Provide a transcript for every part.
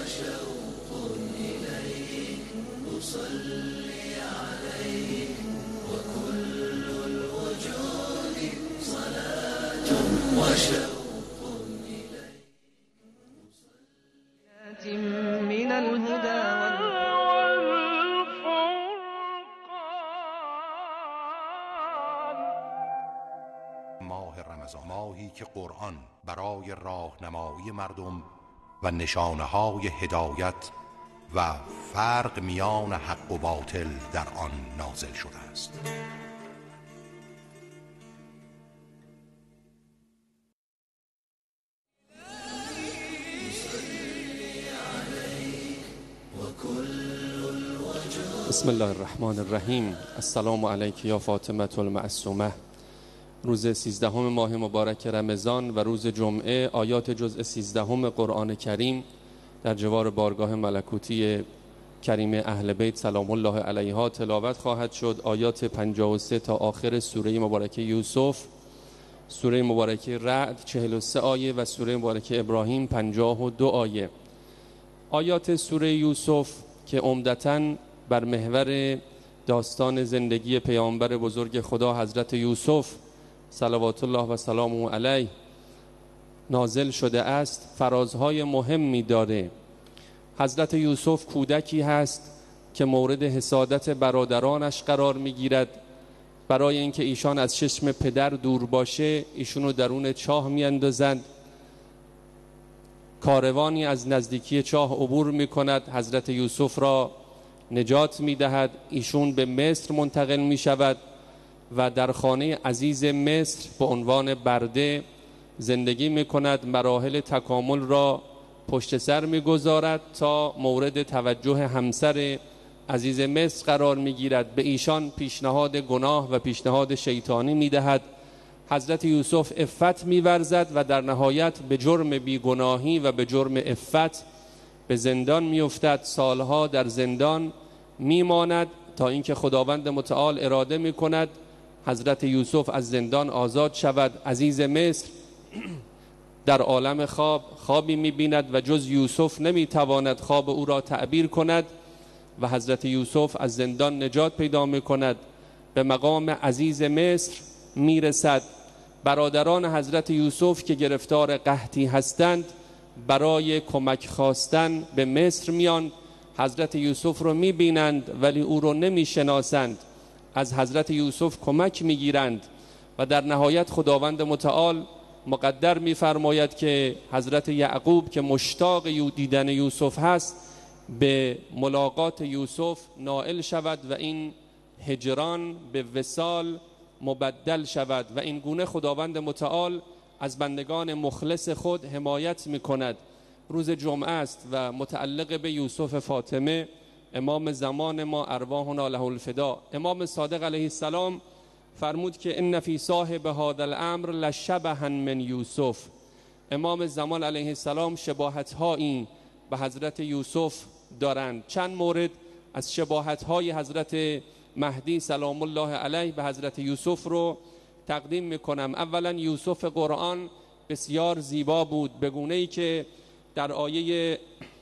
من الهدى ماه رمضان، ماهی که قرآن برای راهنمایی مردم و نشانه‌های هدایت و فرق میان حق و باطل در آن نازل شده است. بسم الله الرحمن الرحیم. السلام علیک یا فاطمه المعصومه. روز 13 ماه مبارک رمضان و روز جمعه آیات جزء 13 قرآن کریم در جوار بارگاه ملکوتی کریم اهل بیت سلام الله علیها تلاوت خواهد شد. آیات 53 تا آخر سوره مبارکه یوسف، سوره مبارکه رعد 43 آیه و سوره مبارکه ابراهیم 52 آیه. آیات سوره یوسف که عمدتاً بر محور داستان زندگی پیامبر بزرگ خدا حضرت یوسف صلوات الله و سلامه علیه نازل شده است، فرازهای مهمی داره. حضرت یوسف کودکی هست که مورد حسادت برادرانش قرار میگیرد. برای اینکه ایشان از چشم پدر دور باشه ایشونو درون چاه میاندازند. کاروانی از نزدیکی چاه عبور میکند، حضرت یوسف را نجات میدهد. ایشون به مصر منتقل میشود و در خانه عزیز مصر به عنوان برده زندگی میکند. مراحل تکامل را پشت سر میگذارد تا مورد توجه همسر عزیز مصر قرار میگیرد. به ایشان پیشنهاد گناه و پیشنهاد شیطانی میدهد. حضرت یوسف عفت میورزد و در نهایت به جرم بیگناهی و به جرم عفت به زندان میافتد. سالها در زندان میماند تا اینکه خداوند متعال اراده میکند حضرت یوسف از زندان آزاد شود. عزیز مصر در عالم خوابی میبیند و جز یوسف نمیتواند خواب او را تعبیر کند و حضرت یوسف از زندان نجات پیدا میکند، به مقام عزیز مصر میرسد. برادران حضرت یوسف که گرفتار قحطی هستند برای کمک خواستن به مصر میان. حضرت یوسف رو میبینند ولی او رو نمیشناسند. از حضرت یوسف کمک میگیرند و در نهایت خداوند متعال مقدر میفرماید که حضرت یعقوب که مشتاق دیدن یوسف هست به ملاقات یوسف نائل شود و این هجران به وصال مبدل شود و این گونه خداوند متعال از بندگان مخلص خود حمایت میکند. روز جمعه است و متعلق به یوسف فاطمه امام زمان ما ارواحنا له الفدا. امام صادق علیه السلام فرمود که ان فی صاحب هذا الامر لشبها من یوسف. امام زمان علیه السلام شباهت‌هایی به حضرت یوسف دارند. چند مورد از شباهت‌های حضرت مهدی سلام الله علیه به حضرت یوسف رو تقدیم میکنم. اولا یوسف قرآن بسیار زیبا بود، به گونه‌ای که در آیه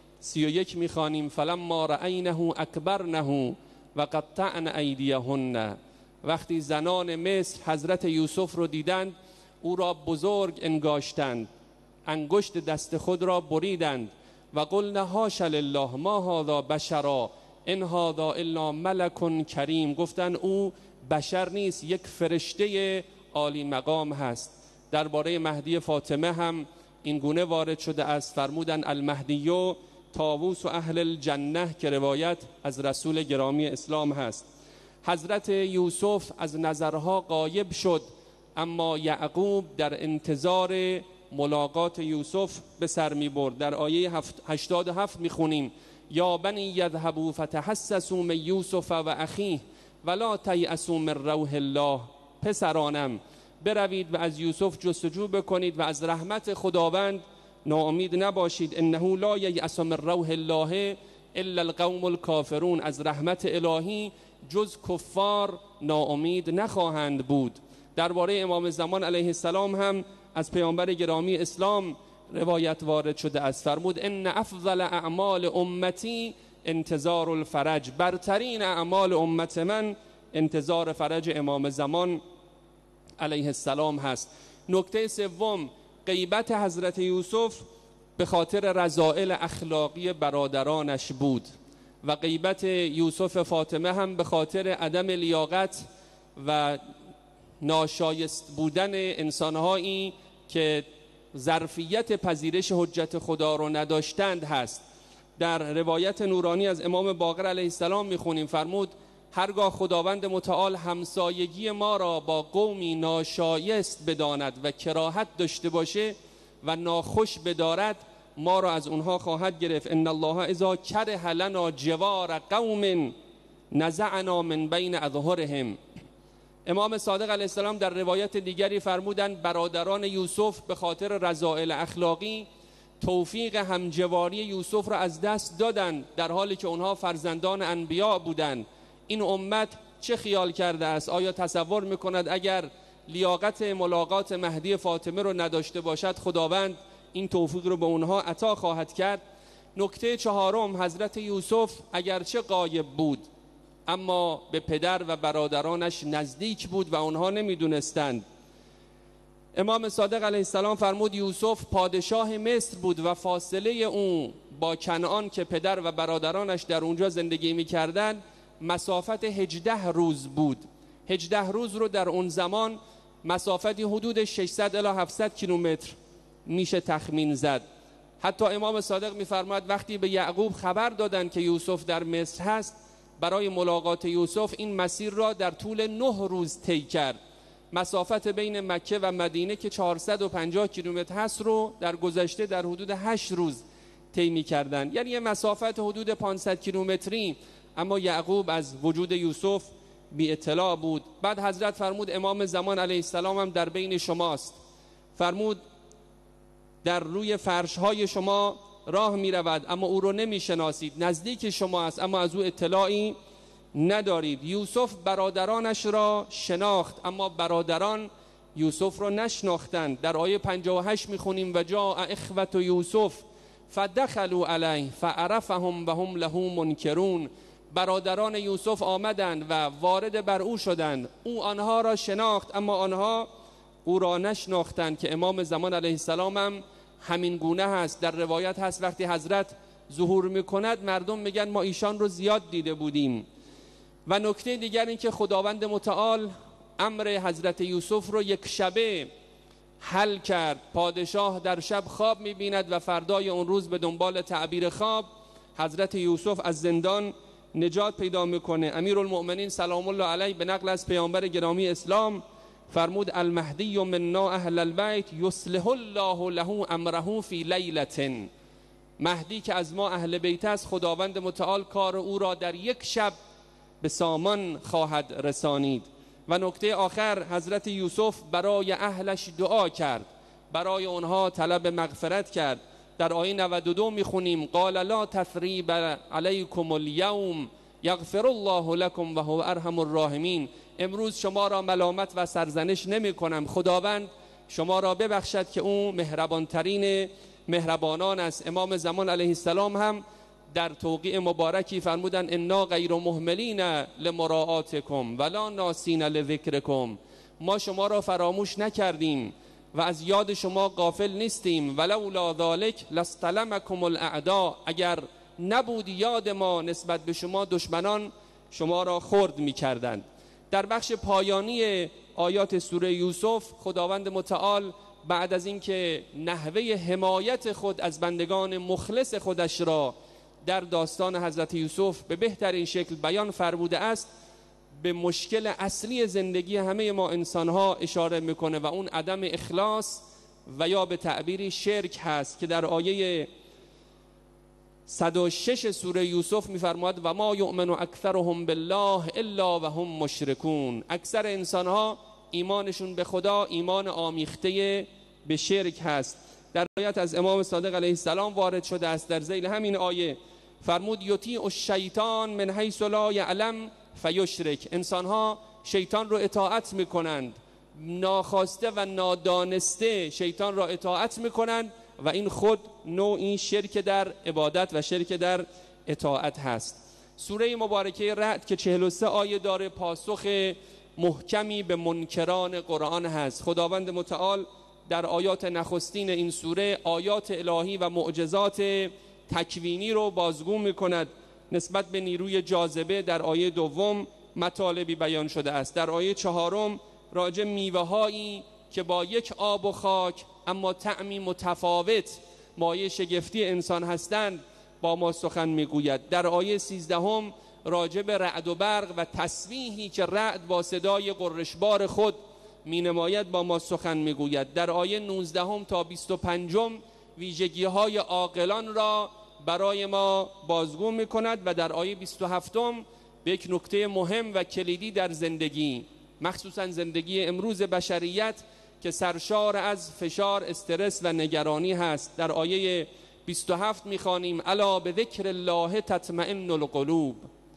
31 میخوانیم فلما رأینه اکبرنه و قطعن ایدیهن. وقتی زنان مصر حضرت یوسف رو دیدند او را بزرگ انگاشتند، انگشت دست خود را بریدند و قلنا حاش لله ما هذا بشرا ان هذا الا ملک کریم. گفتند او بشر نیست، یک فرشته عالی مقام هست. درباره مهدی فاطمه هم این گونه وارد شده است، فرمودن المهدی طاووس و اهل الجنه که روایت از رسول گرامی اسلام هست. حضرت یوسف از نظرها غایب شد اما یعقوب در انتظار ملاقات یوسف به سر می برد. در آیه 87 می خونیم یا بنی یذهبوا فتحسسوا من یوسف و اخیه ولا تیأسوا من روح الله. پسرانم بروید و از یوسف جستجو بکنید و از رحمت خداوند ناامید نباشید. انه لا ییأس من روح الله الا القوم الکافرون. از رحمت الهی جز کفار ناامید نخواهند بود. درباره امام زمان علیه السلام هم از پیامبر گرامی اسلام روایت وارد شده است. فرمود ان افضل اعمال امتی انتظار الفرج، برترین اعمال امت من انتظار فرج امام زمان علیه السلام هست. نکته سوم، غیبت حضرت یوسف به خاطر رذائل اخلاقی برادرانش بود و غیبت یوسف فاطمه هم به خاطر عدم لیاقت و ناشایست بودن انسانهایی که ظرفیت پذیرش حجت خدا رو نداشتند هست. در روایت نورانی از امام باقر علیه السلام میخونیم، فرمود هرگاه خداوند متعال همسایگی ما را با قومی ناشایست بداند و کراهت داشته باشه و ناخوش بدارد، ما را از اونها خواهد گرفت. ان الله اذا کره لنا جوار قوم نزعنا من بین اظهرهم. امام صادق علیه السلام در روایت دیگری فرمودند برادران یوسف به خاطر رذائل اخلاقی توفیق همجواری یوسف را از دست دادند، در حالی که اونها فرزندان انبیا بودند. این امت چه خیال کرده است؟ آیا تصور میکند اگر لیاقت ملاقات مهدی فاطمه رو نداشته باشد خداوند این توفیق رو به اونها عطا خواهد کرد؟ نکته چهارم، حضرت یوسف اگرچه غایب بود اما به پدر و برادرانش نزدیک بود و اونها نمیدونستند. امام صادق علیه السلام فرمود یوسف پادشاه مصر بود و فاصله اون با کنعان که پدر و برادرانش در اونجا زندگی میکردند مسافت 18 روز بود. 18 روز رو در اون زمان مسافتی حدود 600 الی 700 کیلومتر میشه تخمین زد. حتی امام صادق میفرماید وقتی به یعقوب خبر دادند که یوسف در مصر هست، برای ملاقات یوسف این مسیر را در طول 9 روز طی کرد. مسافت بین مکه و مدینه که 450 کیلومتر هست رو در گذشته در حدود 8 روز طی می‌کردند، یعنی مسافت حدود 500 کیلومتری. اما یعقوب از وجود یوسف بی اطلاع بود. بعد حضرت فرمود امام زمان علیه السلام هم در بین شماست. فرمود در روی فرش‌های شما راه می رود اما او رو نمی شناسید، نزدیک شما است اما از او اطلاعی ندارید. یوسف برادرانش را شناخت اما برادران یوسف را نشناختند. در آیه 58 می خونیم و جاء اخوة یوسف فدخلوا علیه فعرفهم و هم له منکرون. برادران یوسف آمدند و وارد بر او شدند، او آنها را شناخت اما آنها او را نشناختند، که امام زمان علیه السلام هم همین گونه هست. در روایت هست وقتی حضرت ظهور میکند مردم میگن ما ایشان رو زیاد دیده بودیم. و نکته دیگر این که خداوند متعال امر حضرت یوسف رو یک شبه حل کرد. پادشاه در شب خواب میبیند و فردای اون روز به دنبال تعبیر خواب حضرت یوسف از زندان نجات پیدا میکنه. امیرالمؤمنین سلام الله علیه به نقل از پیامبر گرامی اسلام فرمود المهدی منا اهل البیت یصلح الله له امره فی لیلة. مهدی که از ما اهل بیت است خداوند متعال کار او را در یک شب به سامان خواهد رسانید. و نکته آخر، حضرت یوسف برای اهلش دعا کرد، برای اونها طلب مغفرت کرد. در آیه 92 میخونیم قال لا تثریب علیکم الیوم یغفر الله لكم و هو ارحم الراحمین. امروز شما را ملامت و سرزنش نمی کنم، خداوند شما را ببخشد که او مهربانترین مهربانان است. امام زمان علیه السلام هم در توقیع مبارکی فرمودن انا غیر مهملین لمراعاتکم ولا ناسین لذکرکم. ما شما را فراموش نکردیم و از یاد شما غافل نیستیم. ولولا ذلک لاستلمکم الاعداء. اگر نبود یاد ما نسبت به شما دشمنان شما را خرد می‌کردند. در بخش پایانی آیات سوره یوسف خداوند متعال بعد از اینکه نحوه حمایت خود از بندگان مخلص خودش را در داستان حضرت یوسف به بهترین شکل بیان فرموده است، به مشکل اصلی زندگی همه ما انسانها اشاره میکنه و اون عدم اخلاص و یا به تعبیری شرک هست که در آیه 106 سوره یوسف میفرماید و ما یؤمن اکثرهم بالله الا و هم مشرکون. اکثر انسانها ایمانشون به خدا ایمان آمیخته به شرک هست. در آیت از امام صادق علیه السلام وارد شده است، در ذیل همین آیه فرمود یطیع الشیطان من حیث لا یعلم فیشرک. انسانها شیطان رو اطاعت میکنند، ناخواسته و نادانسته شیطان را اطاعت میکنند و این خود نوعی شرک در عبادت و شرک در اطاعت هست. سوره مبارکه رعد که 43 آیه داره پاسخ محکمی به منکران قرآن هست. خداوند متعال در آیات نخستین این سوره آیات الهی و معجزات تکوینی رو بازگو می‌کند. نسبت به نیروی جاذبه در آیه دوم مطالبی بیان شده است. در آیه چهارم راجع میوه‌هایی که با یک آب و خاک اما طعمی متفاوت مایه شگفتی انسان هستند با ما سخن میگوید. در آیه 13 راجع به رعد و برق و تسبیحی که رعد با صدای غرشبار خود مینماید با ما سخن میگوید. در آیه 19 تا 25 ویژگی‌های عاقلان را برای ما بازگو میکند و در آیه 27 به یک نکته مهم و کلیدی در زندگی، مخصوصا زندگی امروز بشریت که سرشار از فشار، استرس و نگرانی هست. در آیه 27 میخوانیم الا به ذکر الله تطمئن القلوب،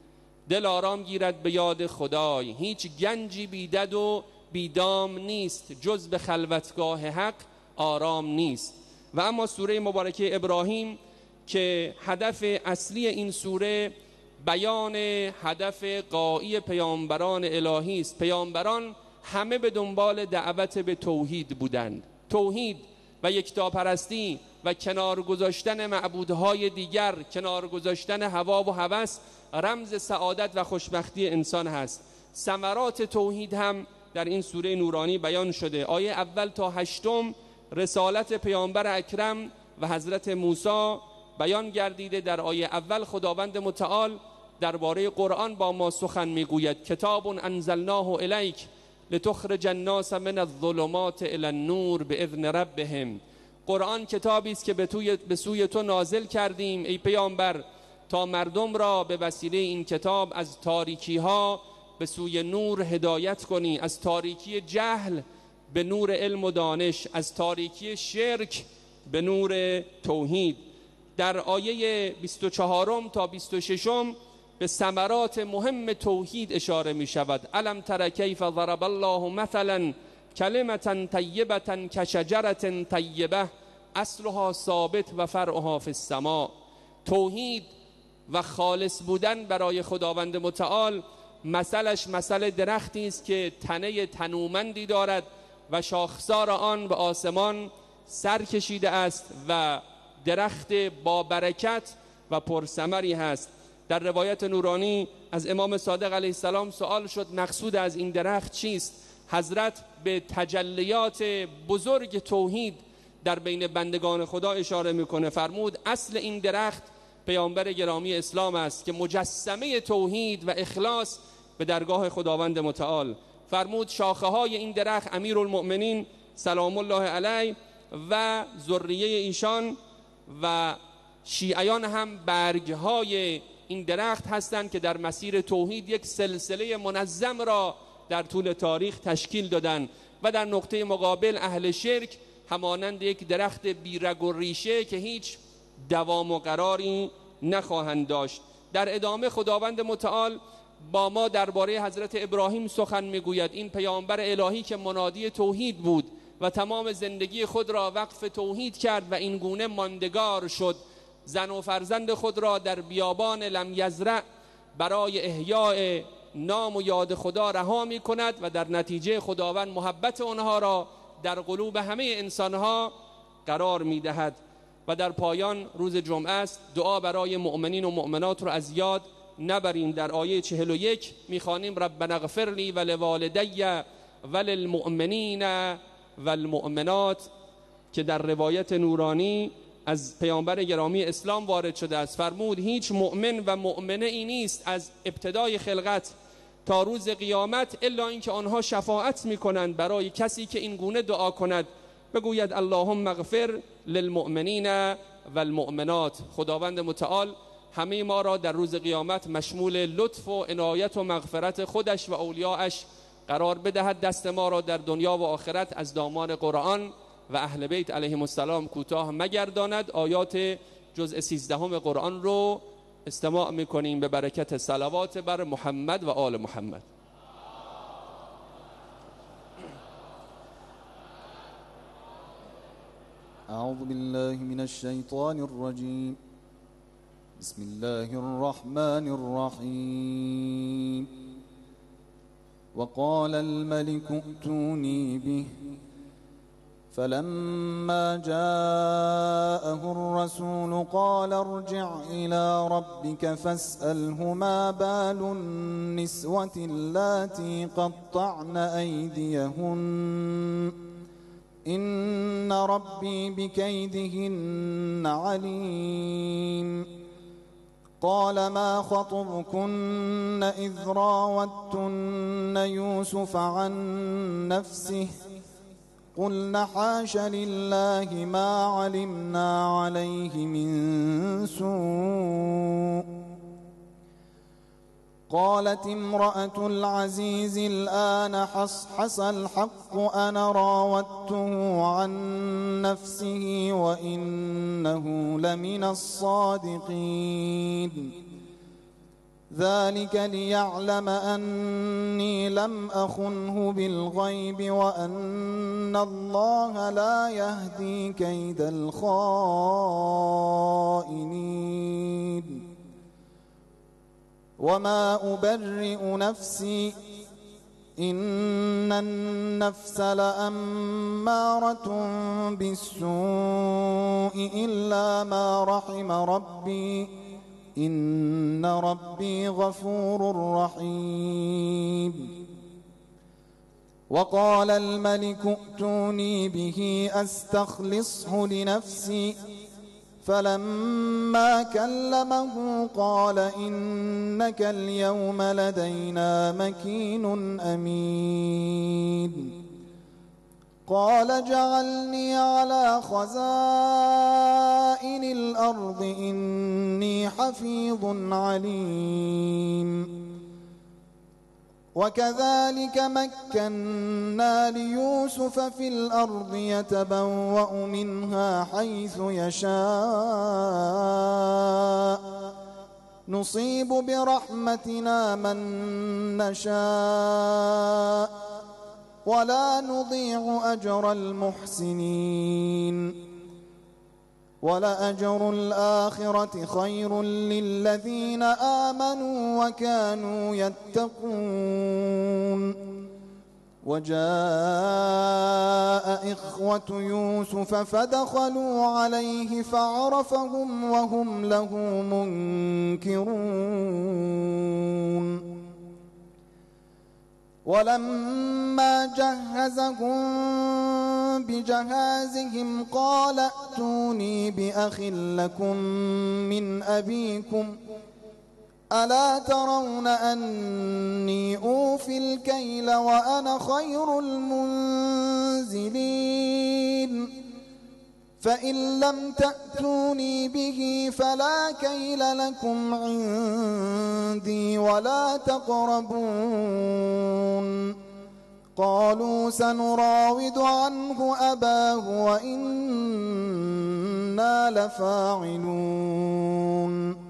دل آرام گیرد به یاد خدای، هیچ گنجی بیدد و بیدام نیست، جز به خلوتگاه حق آرام نیست. و اما سوره مبارکه ابراهیم که هدف اصلی این سوره بیان هدف غایی پیامبران الهی است. پیامبران همه به دنبال دعوت به توحید بودند. توحید و یکتاپرستی و کنار گذاشتن معبودهای دیگر، کنار گذاشتن هوا و هوس رمز سعادت و خوشبختی انسان هست. ثمرات توحید هم در این سوره نورانی بیان شده. آیه اول تا 8 رسالت پیامبر اکرم و حضرت موسی بیان گردیده. در آیه اول خداوند متعال درباره قرآن با ما سخن میگوید کتاب انزلناه الیک لتخرج الناس من الظلمات الی النور باذن ربهم. قرآن کتابی است که به سوی تو نازل کردیم ای پیامبر تا مردم را به وسیله این کتاب از تاریکی ها به سوی نور هدایت کنی، از تاریکی جهل به نور علم و دانش، از تاریکی شرک به نور توحید. در آیه 24 تا 26 به ثمرات مهم توحید اشاره می شود. الم تر کیف ضرب الله مثلا کلمة طیبة کشجرة طیبة اصلها ثابت و فرعها فی السماء. توحید و خالص بودن برای خداوند متعال مثلش مثل درختی است که تنه تنومندی دارد و شاخسار آن به آسمان سر کشیده است و درخت با برکت و پرثمری هست. در روایت نورانی از امام صادق علیه السلام سوال شد مقصود از این درخت چیست؟ حضرت به تجلیات بزرگ توحید در بین بندگان خدا اشاره میکنه. فرمود اصل این درخت پیامبر گرامی اسلام است که مجسمه توحید و اخلاص به درگاه خداوند متعال. فرمود شاخه های این درخت امیرالمؤمنین سلام الله علیه و ذریه ایشان و شیعیان هم برگ های این درخت هستند که در مسیر توحید یک سلسله منظم را در طول تاریخ تشکیل دادند و در نقطه مقابل اهل شرک همانند یک درخت بیرگ و ریشه که هیچ دوام و قراری نخواهند داشت. در ادامه خداوند متعال با ما درباره حضرت ابراهیم سخن میگوید. این پیامبر الهی که منادی توحید بود و تمام زندگی خود را وقف توحید کرد و این گونه ماندگار شد. زن و فرزند خود را در بیابان لم یزرع برای احیاء نام و یاد خدا رها می کند و در نتیجه خداوند محبت آنها را در قلوب همه انسانها قرار می دهد. و در پایان روز جمعه است، دعا برای مؤمنین و مؤمنات رو از یاد نبریم. در آیه 41 میخوانیم ربنا اغفر لی و لوالدی و للمؤمنین و المؤمنات که در روایت نورانی از پیامبر گرامی اسلام وارد شده است. فرمود هیچ مؤمن و مؤمنه ای نیست از ابتدای خلقت تا روز قیامت الا اینکه آنها شفاعت میکنند برای کسی که این گونه دعا کند، بگوید اللهم اغفر للمؤمنین و المؤمنات. خداوند متعال همه ما را در روز قیامت مشمول لطف و عنایت و مغفرت خودش و اولیاءش قرار بدهد. دست ما را در دنیا و آخرت از دامان قرآن و اهل بیت علیهم السلام کوتاه مگرداند. آیات جزء 13 قرآن رو استماع میکنیم به برکت صلوات بر محمد و آل محمد. أعوذ بالله من الشيطان الرجيم. بسم الله الرحمن الرحيم. وقال الملك ائتوني به، فلما جاءه الرسول قال ارجع إلى ربك فاسأله ما بال النسوة اللاتي قطعن أيديهن إن ربي بكيدهن عليم. قال ما خطبكن إذ راوتن يوسف عن نفسه قلن حاش لله ما علمنا عليه من سوء. قالت امرأة العزيز الآن حصحص الحق أنا راودته عن نفسه وإنه لمن الصادقين. ذلك ليعلم أني لم أخنه بالغيب وأن الله لا يهدي كيد الخائنين. وما أبرئ نفسي إن النفس لأمارة بالسوء إلا ما رحم ربي إن ربي غفور رحيم. وقال الملك ائتوني به أستخلصه لنفسي فلما كلمه قال إنك اليوم لدينا مكين أمين. قال اجعلني على خزائن الأرض إني حفيظ عليم. وكذلك مكنا ليوسف في الأرض يتبوأ منها حيث يشاء نصيب برحمتنا من نشاء ولا نضيع أجر المحسنين. ولأجر الآخرة خير للذين آمنوا وكانوا يتقون. وجاء إخوة يوسف فدخلوا عليه فعرفهم وهم له منكرون. ولما جهزهم بجهازهم قال ائتوني بأخ لكم من أبيكم ألا ترون أني أوفي الكيل وأنا خير المنزلين. فإن لم تأتوني به فلا كيل لكم عندي ولا تقربون. قالوا سنراود عنه أباه وإنا لفاعلون.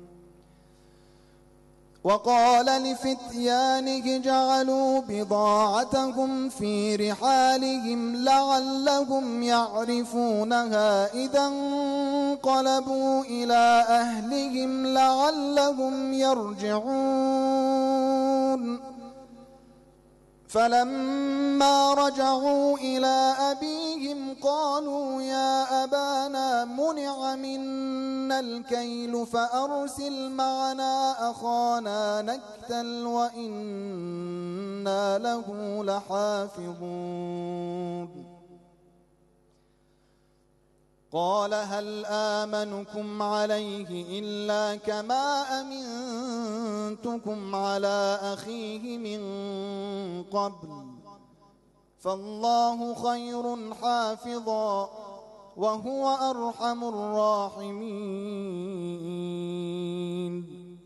وقال لفتيانه جعلوا بضاعتهم في رحالهم لعلهم يعرفونها إذا انقلبوا إلى أهلهم لعلهم يرجعون. فلما رجعوا إلى أبيهم قالوا يا أبانا منع منا الكيل فأرسل معنا أخانا نكتل وإنا له لحافظون. قال هل آمنكم عليه إلا كما أمنتكم على أخيه من قبل فالله خير حافظا وهو أرحم الراحمين.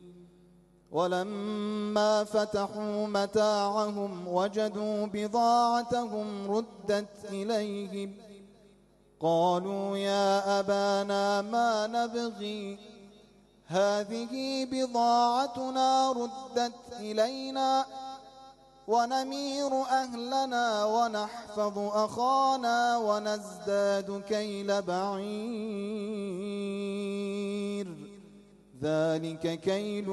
ولما فتحوا متاعهم وجدوا بضاعتهم ردت إليهم قالوا يا أبانا ما نبغي هذه بضاعتنا ردت إلينا ونمير أهلنا ونحفظ أخانا ونزداد كيل بعير ذلك كيل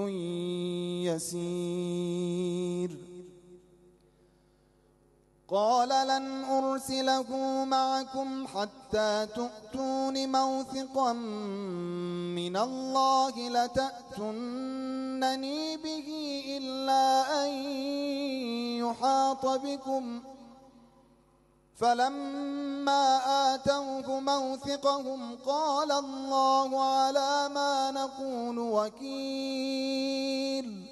يسير قال لن أرسله معكم حتى تؤتون موثقا من الله لتأتونني به إلا أن يحاط بكم فلما آتوه موثقهم قال الله على ما نقول وكيل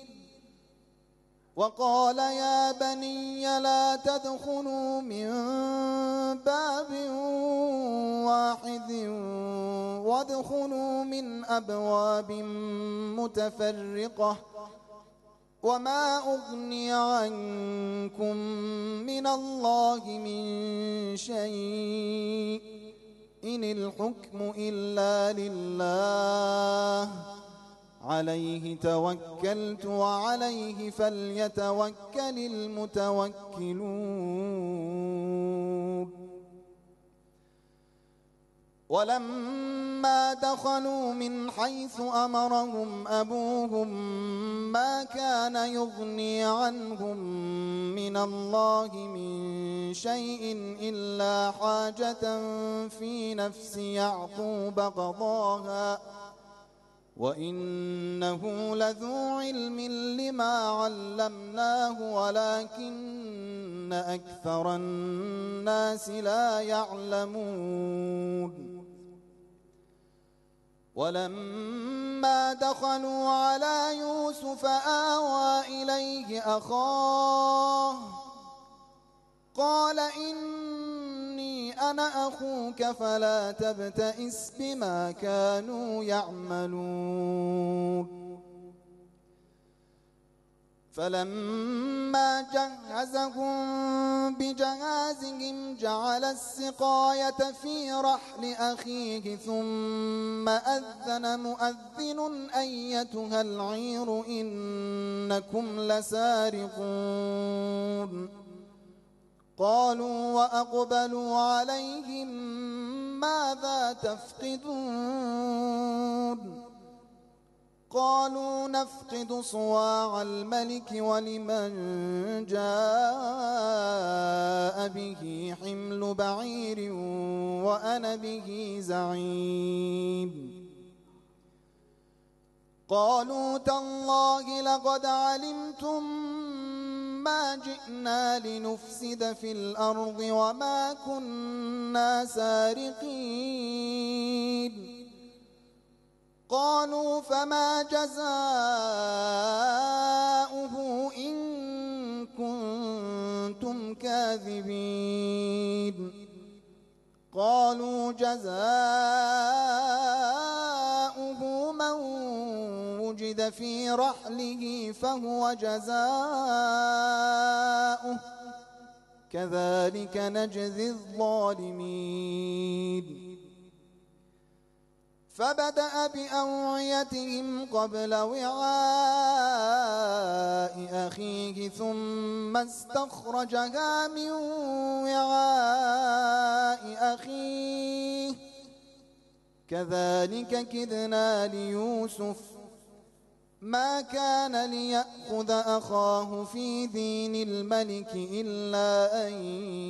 وقال يا بني لا تدخلوا من باب واحد وادخلوا من أبواب متفرقة وما أغني عنكم من الله من شيء إن الحكم إلا لله عليه توكلت وعليه فليتوكل المتوكلون ولما دخلوا من حيث أمرهم أبوهم ما كان يغني عنهم من الله من شيء إلا حاجة في نفس يعقوب قضاها وإنه لذو علم لما علمناه ولكن أكثر الناس لا يعلمون ولما دخلوا على يوسف آوى إليه أخاه قال إني أنا أخوك فلا تبتئس بما كانوا يعملون فلما جهزهم بجهازهم جعل السقاية في رحل أخيه ثم أذن مؤذن أيتها العير إنكم لسارقون قالوا وأقبلوا عليهم ماذا تفقدون قالوا نفقد صواع الملك ولمن جاء به حمل بعير وأنا به زعيم قالوا تالله لقد علمتم ما جئنا لنفسد في الأرض وما كنا سارقين قالوا فما جزاؤه إن كنتم كاذبين قالوا جزاؤه من وجد في رحله فهو جزاؤه كذلك نجزي الظالمين فبدأ بأوعيتهم قبل وعاء أخيه ثم استخرجها من وعاء أخيه كذلك كدنا ليوسف ما كان ليأخذ أخاه في دين الملك إلا أن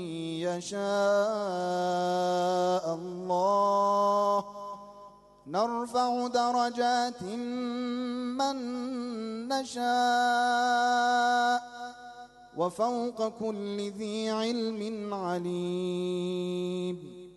يشاء الله نرفع درجات من نشاء وفوق كل ذي علم عليم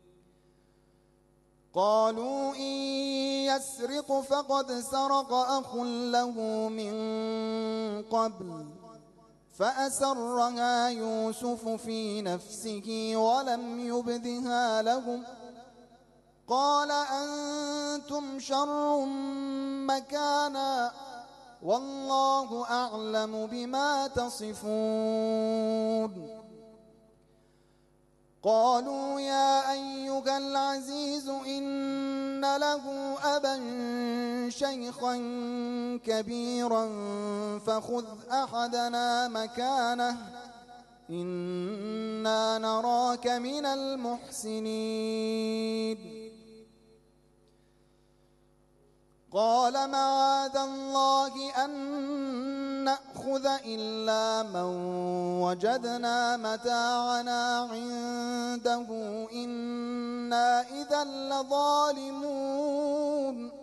قالوا إن يسرق فقد سرق أخ له من قبل فأسرها يوسف في نفسه ولم يبدها لهم قال أنتم شر مكانا والله أعلم بما تصفون قالوا يا أيها العزيز إن له أبا شيخا كبيرا فخذ أحدنا مكانه إنا نراك من المحسنين قال معاذ الله أن نأخذ إلا من وجدنا متاعنا عنده إنا إذا لظالمون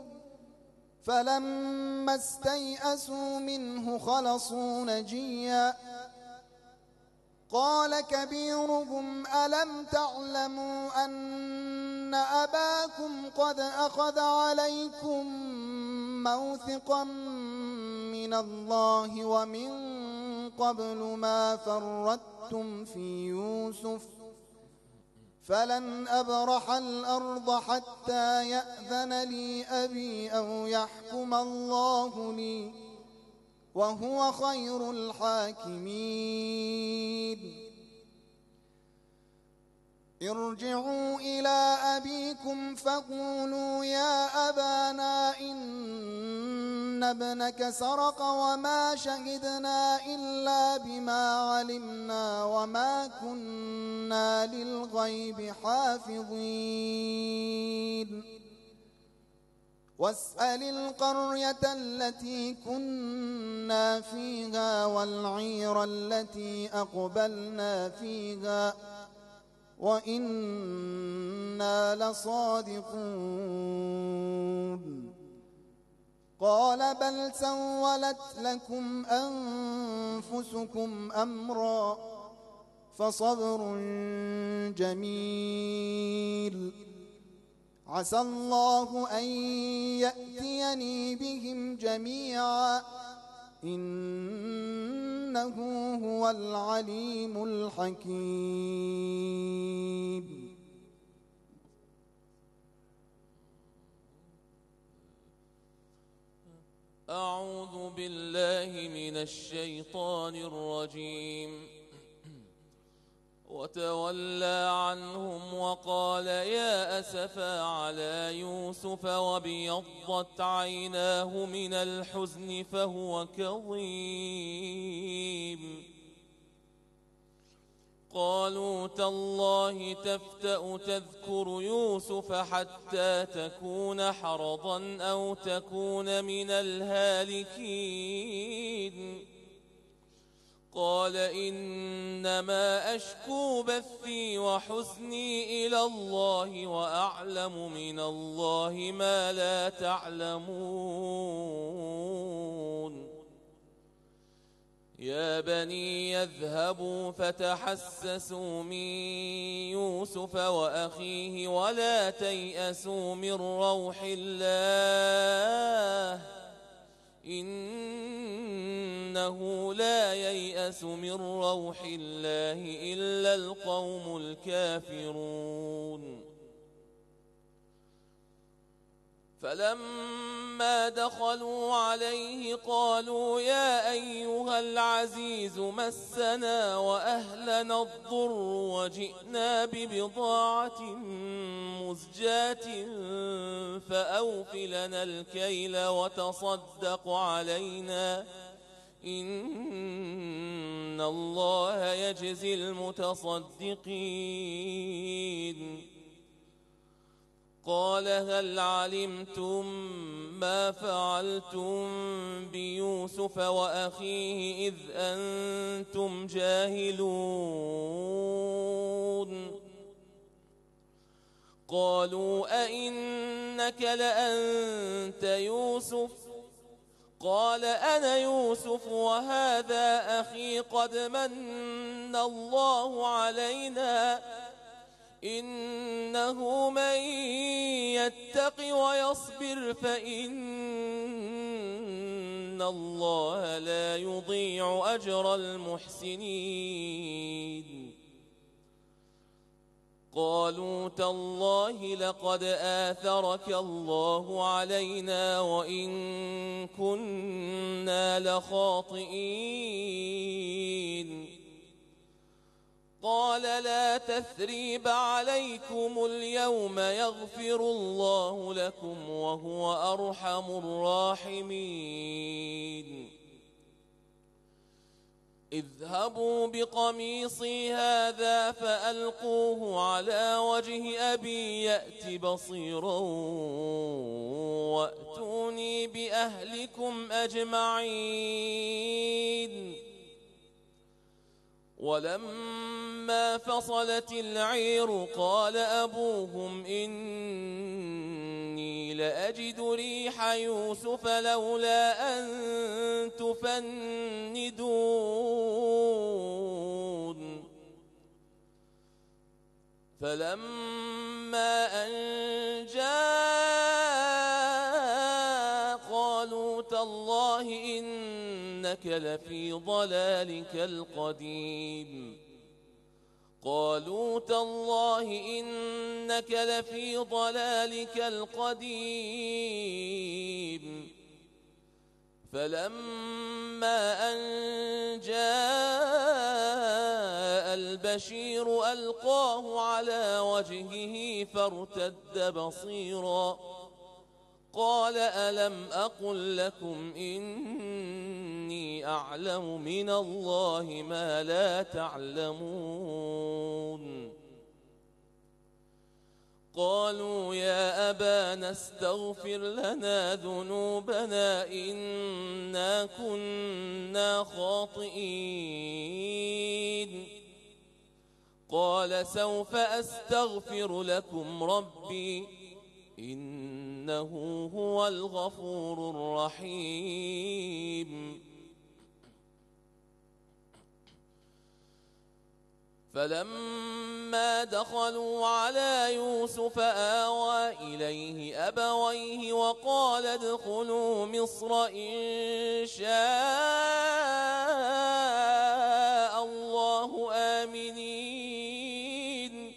فلما استيئسوا منه خلصوا نجيا قال كبيرهم ألم تعلموا أن أباكم قد أخذ عليكم موثقا من الله ومن قبل ما فرطتم في يوسف فلن أبرح الأرض حتى يأذن لي أبي أو يحكم الله لي وهو خير الحاكمين ارجعوا إلى أبيكم فقولوا يا أبانا إن ابنك سرق وما شهدنا إلا بما علمنا وما كنا للغيب حافظين واسأل القرية التي كنا فيها والعير التي أقبلنا فيها وإنا لصادقون قال بل سولت لكم أنفسكم أمرا فصبر جميل عسى الله أن يأتيني بهم جميعا إنه هو العليم الحكيم أعوذ بالله من الشيطان الرجيم وتولى عنهم وقال يا أسفا على يوسف وابيضت عيناه من الحزن فهو كظيم قالوا تالله تفتأ تذكر يوسف حتى تكون حرضا أو تكون من الهالكين قال إنما أشكو بثي وحزني إلى الله وأعلم من الله ما لا تعلمون يا بني يذهبوا فتحسسوا من يوسف وأخيه ولا تيأسوا من روح الله إنه لا ييأس من روح الله إلا القوم الكافرون فلما دخلوا عليه قالوا يا أيها العزيز مسنا وأهلنا الضر وجئنا ببضاعة مزجاة فأوف لنا الكيل وتصدق علينا إن الله يجزي المتصدقين قال هل علمتم ما فعلتم بيوسف وأخيه إذ أنتم جاهلون قالوا أئنك لأنت يوسف قال أنا يوسف وهذا أخي قد من الله علينا إنه من يتق ويصبر فإن الله لا يضيع أجر المحسنين قالوا تالله لقد آثرك الله علينا وإن كنا لخاطئين قال لا تثريب عليكم اليوم يغفر الله لكم وهو أرحم الراحمين اذهبوا بقميصي هذا فألقوه على وجه أبي يأت بصيرا وأتوني بأهلكم أجمعين ولما فصلت العير قال أبوهم إني لأجد ريح يوسف لولا أن تفندون فلما أن جاء قالوا تالله إنك لفي ضلالك القديم قالوا تالله إنك لفي ضلالك القديم فلما أن جاء البشير ألقاه على وجهه فارتد بصيرا قال ألم أقل لكم إني أعلم من الله ما لا تعلمون قالوا يا أبانا استغفر لنا ذنوبنا إنا كنا خاطئين قال سوف أستغفر لكم ربي إنه هو الغفور الرحيم فلما دخلوا على يوسف آوى إليه أبويه وقال ادخلوا مصر إن شاء الله آمنين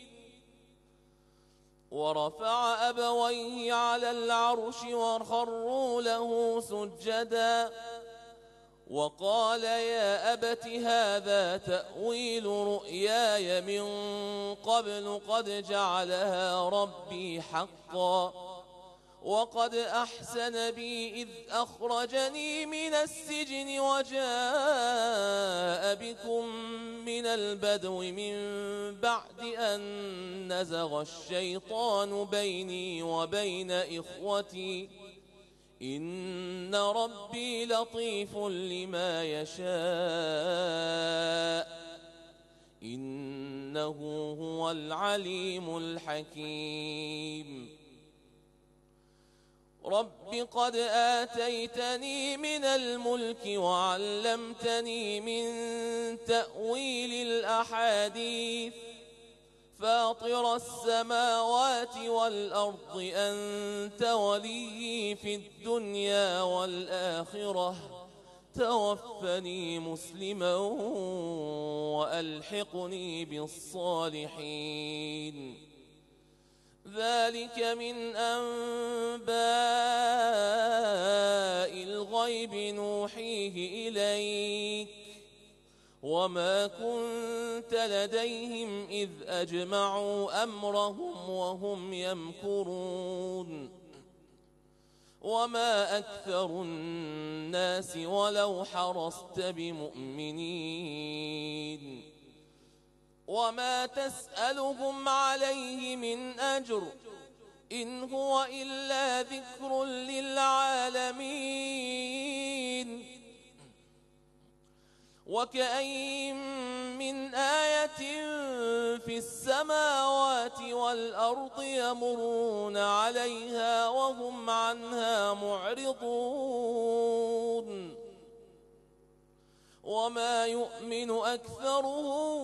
ورفع أبويه على العرش وخروا له سجدا وقال يا أبت هذا تأويل رؤياي من قبل قد جعلها ربي حقا وقد أحسن بي إذ أخرجني من السجن وجاء بكم من البدو من بعد أن نزغ الشيطان بيني وبين إخوتي إن ربي لطيف لما يشاء إنه هو العليم الحكيم رب قد آتيتني من الملك وعلمتني من تأويل الأحاديث فاطر السماوات والأرض أنت ولي في الدنيا والآخرة توفني مسلما وألحقني بالصالحين ذلك من أنباء الغيب نوحيه إليك وما كنت لديهم إذ أجمعوا أمرهم وهم يمكرون وما أكثر الناس ولو حرصت بمؤمنين وما تسألهم عليه من أجر إن هو إلا ذكر للعالمين وكأين من آية في السماوات والأرض يمرون عليها وهم عنها معرضون وما يؤمن أكثرهم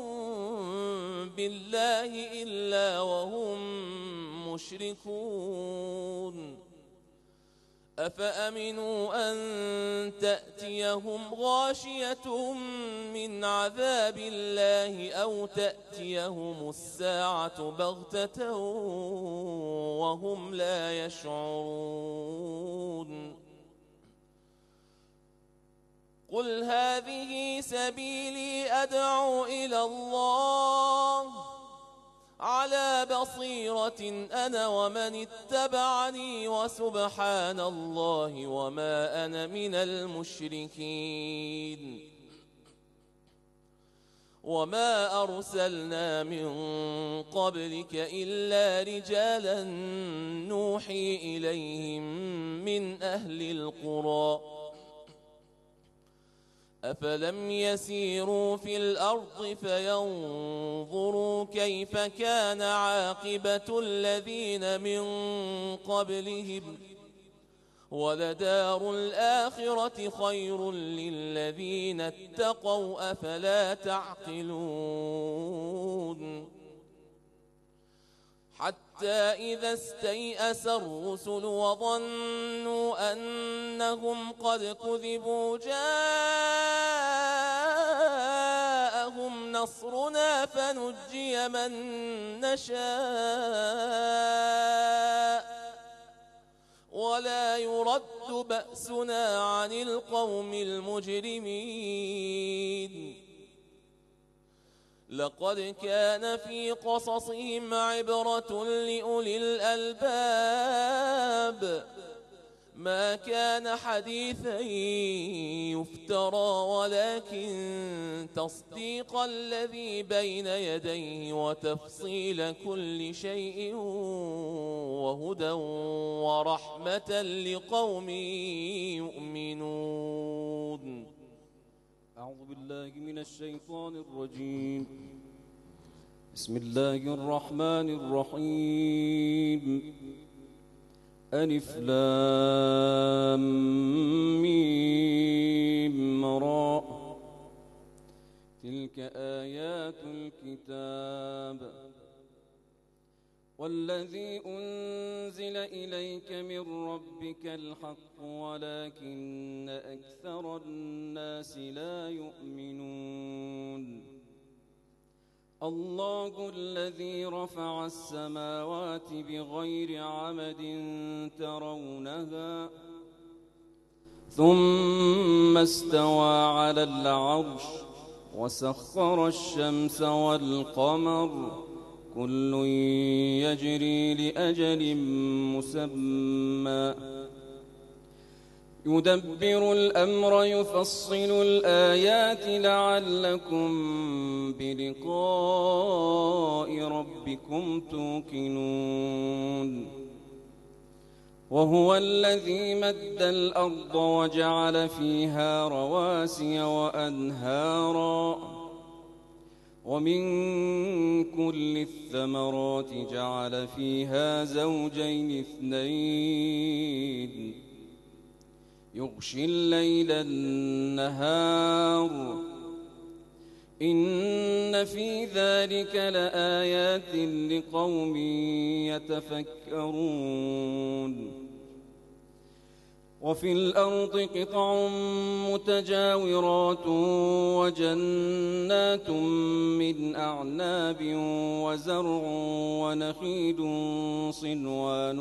بالله إلا وهم مشركون أفأمنوا أن تأتيهم غاشية من عذاب الله أو تأتيهم الساعة بغتة وهم لا يشعرون قل هذه سبيلي أدعو إلى الله على بصيرة أنا ومن اتبعني وسبحان الله وما أنا من المشركين. وما أرسلنا من قبلك إلا رجالا نوحي إليهم من أهل القرى أفلم يسيروا في الأرض فينظروا كيف كان عاقبة الذين من قبلهم ولدار الآخرة خير للذين اتقوا أفلا تعقلون. حتى إذا استيأس الرسل وظنوا أنهم قد كذبوا جاءهم نصرنا فنجي من نشاء ولا يرد بأسنا عن القوم المجرمين. لقد كان في قصصهم عبرة لأولي الألباب ما كان حديثا يفترى ولكن تصديق الذي بين يديه وتفصيل كل شيء وهدى ورحمة لقوم يؤمنون. أعوذ بالله من الشيطان الرجيم. بسم الله الرحمن الرحيم. ألف لام ميم را تلك آيات الكتاب والذي أنزل إليك من ربك الحق ولكن أكثر الناس لا يؤمنون. الله الذي رفع السماوات بغير عمد ترونها ثم استوى على العرش وسخر الشمس والقمر كل يجري لأجل مسمى يدبر الأمر يفصل الآيات لعلكم بلقاء ربكم توقنون. وهو الذي مد الأرض وجعل فيها رواسي وأنهارا ومن كل الثمرات جعل فيها زوجين اثنين يغشي الليل النهار إن في ذلك لآيات لقوم يتفكرون. وفي الأرض قطع متجاورات وجنات من أعناب وزرع ونخيل صنوان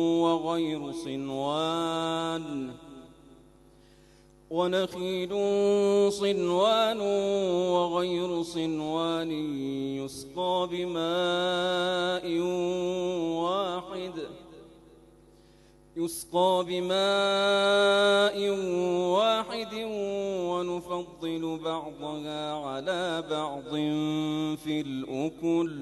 وغير صنوان يسقى بماء واحد ونفضل بعضها على بعض في الأكل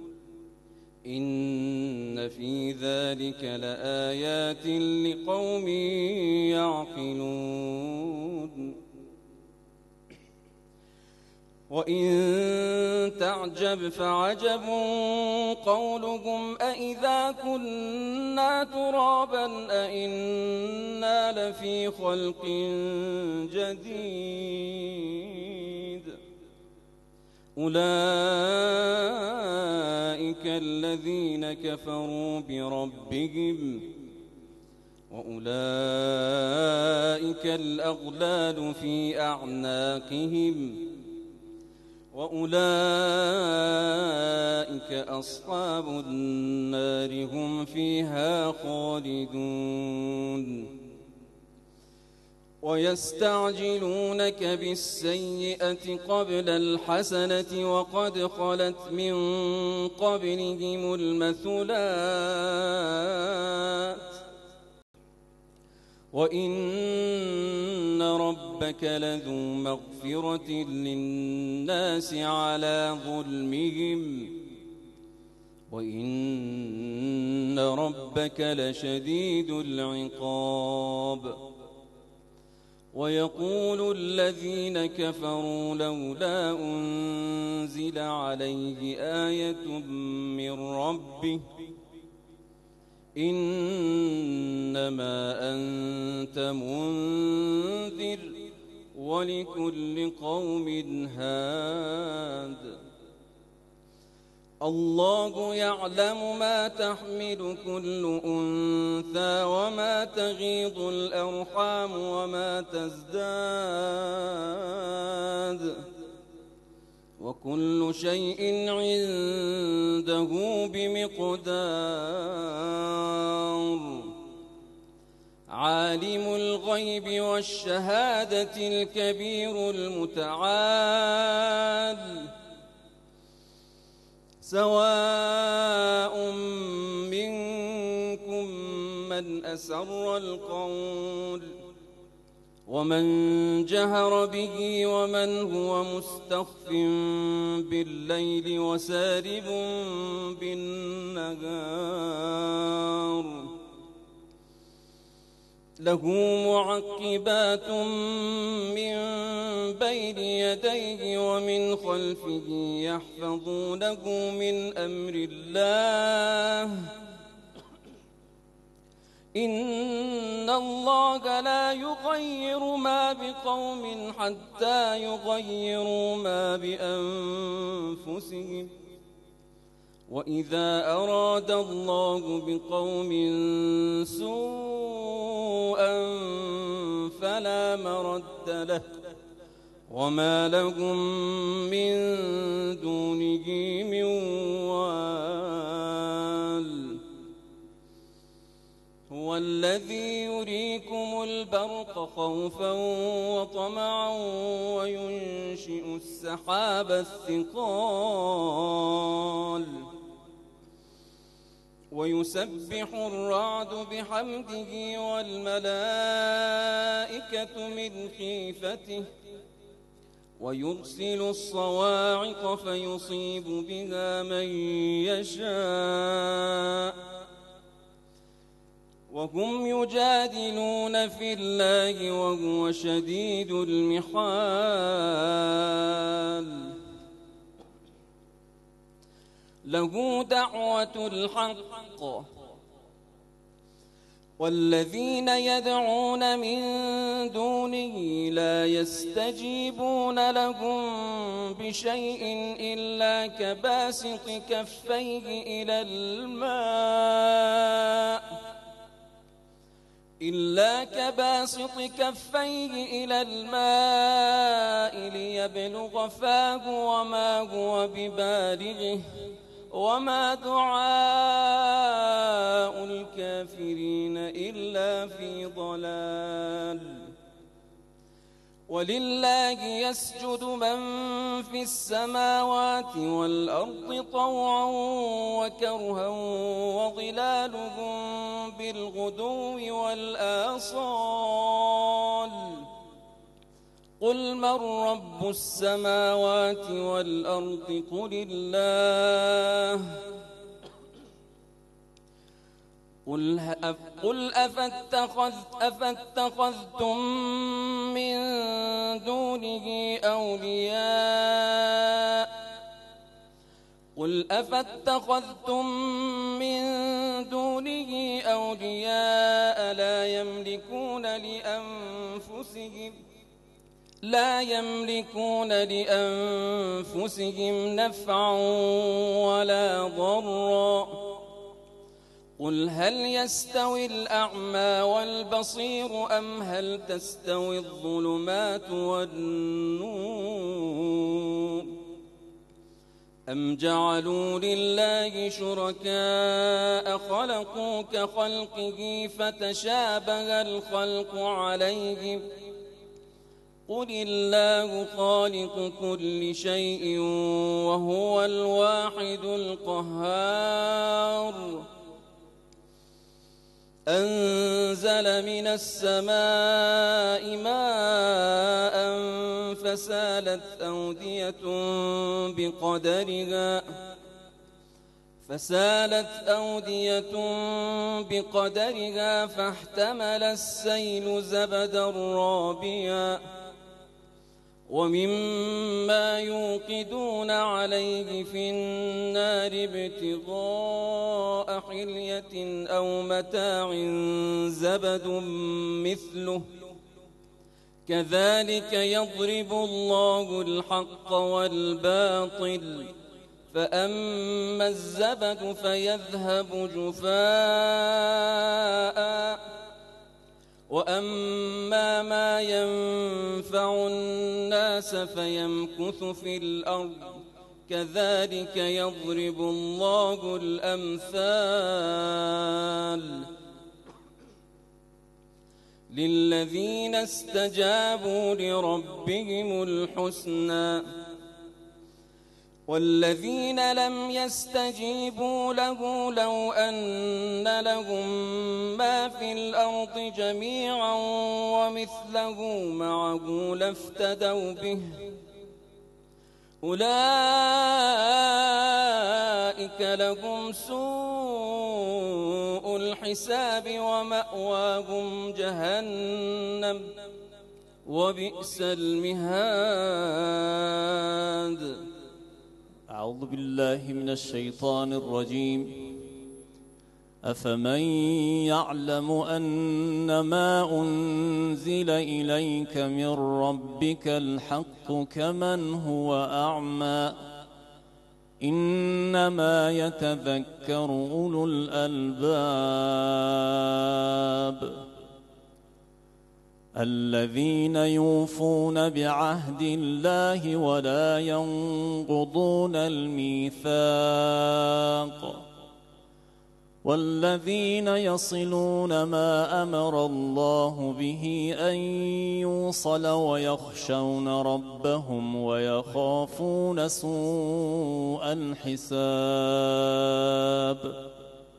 إن في ذلك لآيات لقوم يعقلون. وإن تعجب فعجب قولهم أإذا كنا ترابا أإنا لفي خلق جديد أولئك الذين كفروا بربهم وأولئك الأغلال في أعناقهم وأولئك أصحاب النار هم فيها خالدون. ويستعجلونك بالسيئة قبل الحسنة وقد خلت من قبلهم المثلات وإن ربك لذو مغفرة للناس على ظلمهم وإن ربك لشديد العقاب ويقول الذين كفروا لولا أنزل عليه آية من ربه إنما أنت منذر ولكل قوم هاد الله يعلم ما تحمل كل أنثى وما تغيض الأرحام وما تزداد وكل شيء عنده بمقدار عالم الغيب والشهادة الكبير المتعال سواء منكم من أسر القول ومن جهر به ومن هو مستخف بالليل وسارب بالنهار له معقبات من بين يديه ومن خلفه يحفظونه من أمر الله إن الله لا يغير ما بقوم حتى يغيروا ما بأنفسهم وإذا أراد الله بقوم سوءا فلا مرد له وما لهم من دونه من وال هو الذي يريكم البرق خوفا وطمعا وينشئ السحاب الثقال ويسبح الرعد بحمده والملائكة من خيفته ويرسل الصواعق فيصيب بها من يشاء وهم يجادلون في الله وهو شديد المحال له دعوة الحق والذين يدعون من دونه لا يستجيبون لهم بشيء إلا كباسط كفيه إلى الماء ليبلغ فاه وما هو ببالغه وما دعاء الكافرين إلا في ضلال ولله يسجد من في السماوات والأرض طوعا وكرها وظلالهم بالغدو والآصال قل من رب السماوات والأرض قل الله قل أفاتخذتم من دونه أولياء لا يملكون لأنفسهم نفعا ولا ضرا قل هل يستوي الأعمى والبصير أم هل تستوي الظلمات والنور أم جعلوا لله شركاء خلقوا كخلقه فتشابه الخلق عليهم قل الله خالق كل شيء وهو الواحد القهار أنزل من السماء ماء فسالت أودية بقدرها فاحتمل السيل زبدا رابيا ومما يوقدون عليه في النار ابتغاء حلية أو متاع زبد مثله كذلك يضرب الله الحق والباطل فأما الزبد فيذهب جفاء وأما ما ينفع الناس فيمكث في الأرض كذلك يضرب الله الأمثال للذين استجابوا لربهم الحسنى والذين لم يستجيبوا له لو أن لهم ما في الأرض جميعا ومثله معه لافتدوا به أولئك لهم سوء الحساب ومأواهم جهنم وبئس المهاد. أعوذ بالله من الشيطان الرجيم. أفمن يعلم أن ما أنزل إليك من ربك الحق كمن هو أعمى إنما يتذكر أولو الألباب الذين يوفون بعهد الله ولا ينقضون الميثاق والذين يصلون ما أمر الله به أن يوصل ويخشون ربهم ويخافون سوء الحساب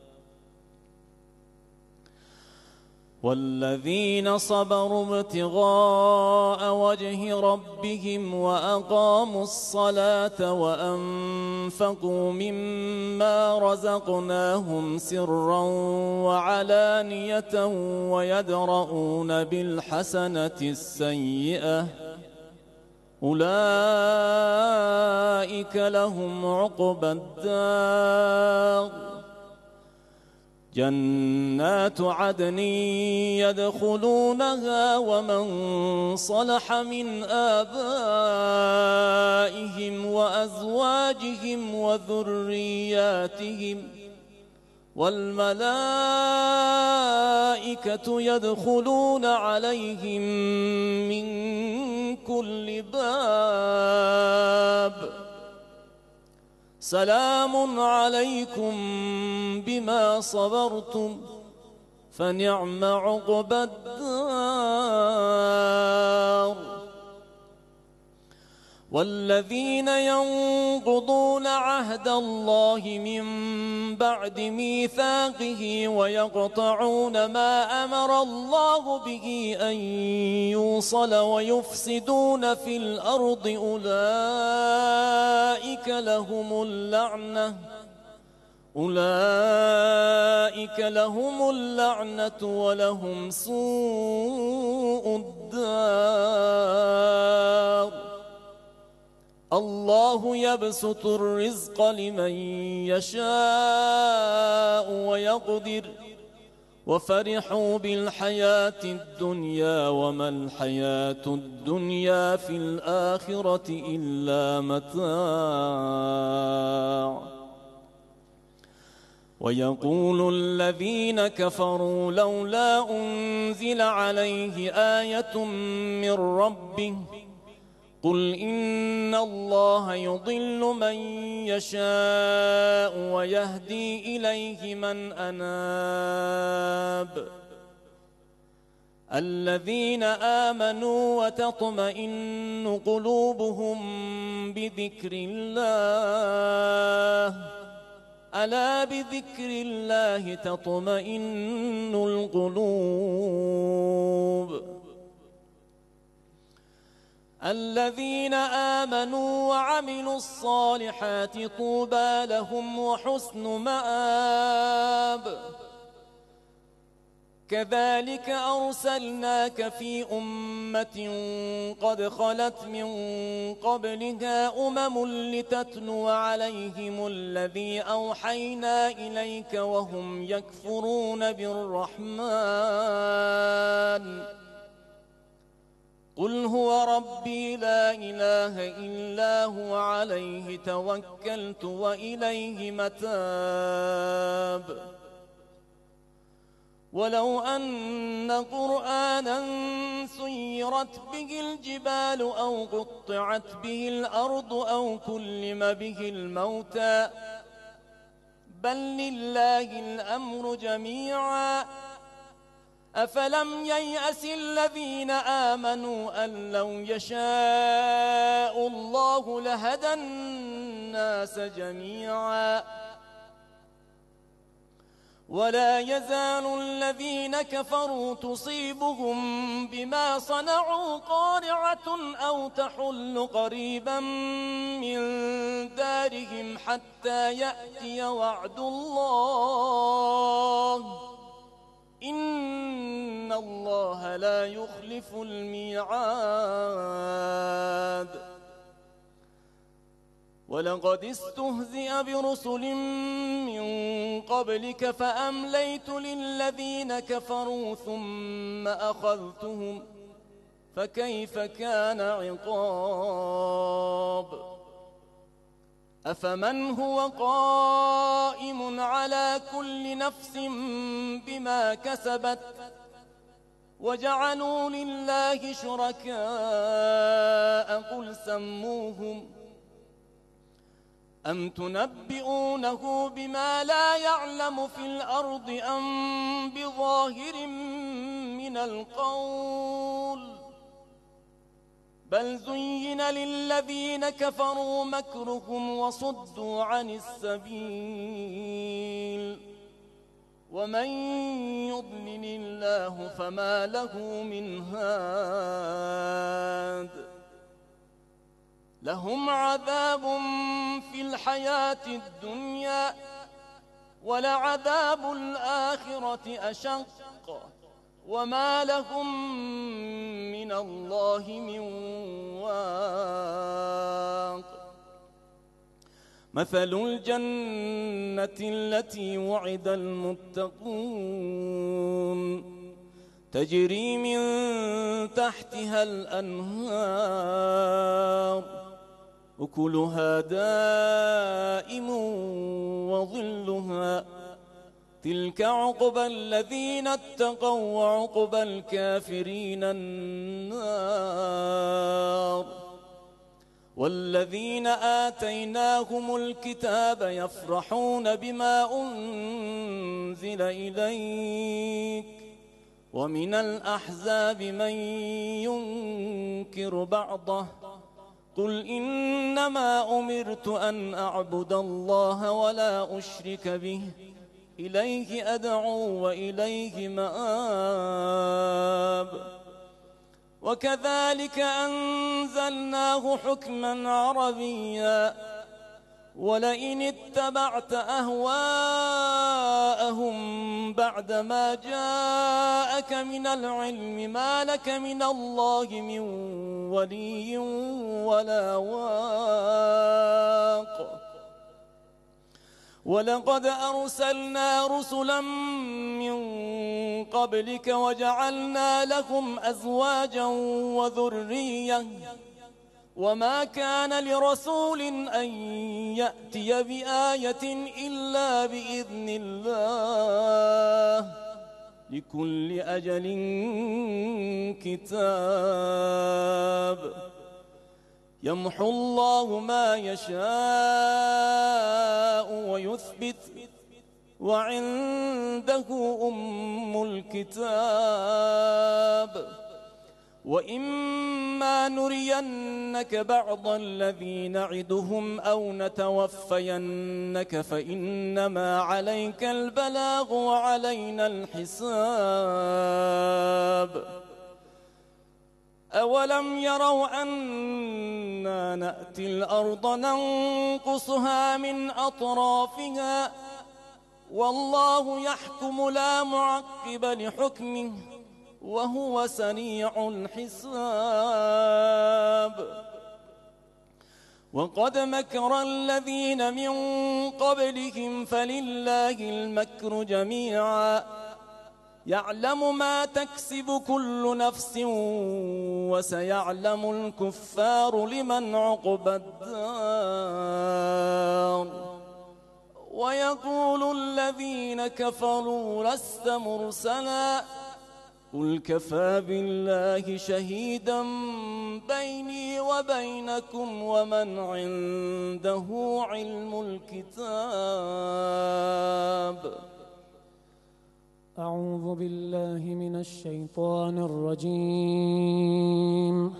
والذين صبروا ابتغاء وجه ربهم وأقاموا الصلاة وأنفقوا مما رزقناهم سرا وعلانية ويدرؤون بالحسنة السيئة أولئك لهم عقبى الدار جنات عدن يدخلونها ومن صلح من آبائهم وأزواجهم وذرياتهم والملائكة يدخلون عليهم من كل باب سلام عليكم بما صبرتم فنعم عقبى الدار والذين ينقضون عهد الله من بعد ميثاقه ويقطعون ما أمر الله به أن يوصل ويفسدون في الأرض أولئك لهم اللعنة ولهم سوء الدار الله يبسط الرزق لمن يشاء ويقدر وفرحوا بالحياة الدنيا وما الحياة الدنيا في الآخرة إلا متاع ويقول الذين كفروا لولا أنزل عليه آية من ربه قل إن الله يضل من يشاء ويهدي إليه من أناب الذين آمنوا وتطمئن قلوبهم بذكر الله ألا بذكر الله تطمئن القلوب الذين آمنوا وعملوا الصالحات طوبى لهم وحسن مآب كذلك أرسلناك في أمة قد خلت من قبلها لتتلو عليهم الذي أوحينا إليك وهم يكفرون بالرحمن قل هو ربي لا إله إلا هو عليه توكلت وإليه متاب ولو أن قرآنا سيرت به الجبال أو قطعت به الأرض أو كلم به الموتى بل لله الأمر جميعا أفلم ييأس الذين آمنوا أن لو يشاء الله لهدى الناس جميعا ولا يزال الذين كفروا تصيبهم بما صنعوا قارعة أو تحل قريبا من دارهم حتى يأتي وعد الله إن الله لا يخلف الميعاد ولقد استهزئ برسل من قبلك فأمليت للذين كفروا ثم أخذتهم فكيف كان عقاب أفمن هو قائم على كل نفس بما كسبت وجعلوا لله شركاء قل سموهم أم تنبئونه بما لا يعلم في الأرض أم بظاهر من القول بل زين للذين كفروا مكرهم وصدوا عن السبيل ومن يضلل الله فما له من هاد لهم عذاب في الحياة الدنيا ولعذاب الآخرة أشق وما لهم من الله من واق مثل الجنة التي وعد المتقون تجري من تحتها الأنهار أكلها دائم وظلها تلك عقبى الذين اتقوا وعقبى الكافرين النار والذين آتيناهم الكتاب يفرحون بما أنزل إليك ومن الأحزاب من ينكر بعضه قل إنما أمرت أن أعبد الله ولا أشرك به إليه أدعو وإليه مآب وكذلك أنزلناه حكما عربيا ولئن اتبعت أهواءهم بعدما جاءك من العلم ما لك من الله من ولي ولا واق ولقد أرسلنا رسلا من قبلك وجعلنا لهم أزواجا وذرية وما كان لرسول أن يأتي بآية إلا بإذن الله لكل أجل كتاب يمحو الله ما يشاء ويثبت وعنده أم الكتاب وإما نرينك بعض الذي نعدهم أو نتوفينك فإنما عليك البلاغ وعلينا الحساب أولم يروا أنا نأتي الأرض ننقصها من أطرافها والله يحكم لا معقب لحكمه وهو سريع الحساب وقد مكر الذين من قبلهم فلله المكر جميعا يعلم ما تكسب كل نفس وسيعلم الكفار لمن عقبى الدار ويقول الذين كفروا لست مرسلا قل كفى بالله شهيدا بيني وبينكم ومن عنده علم الكتاب. أعوذ بالله من الشيطان الرجيم.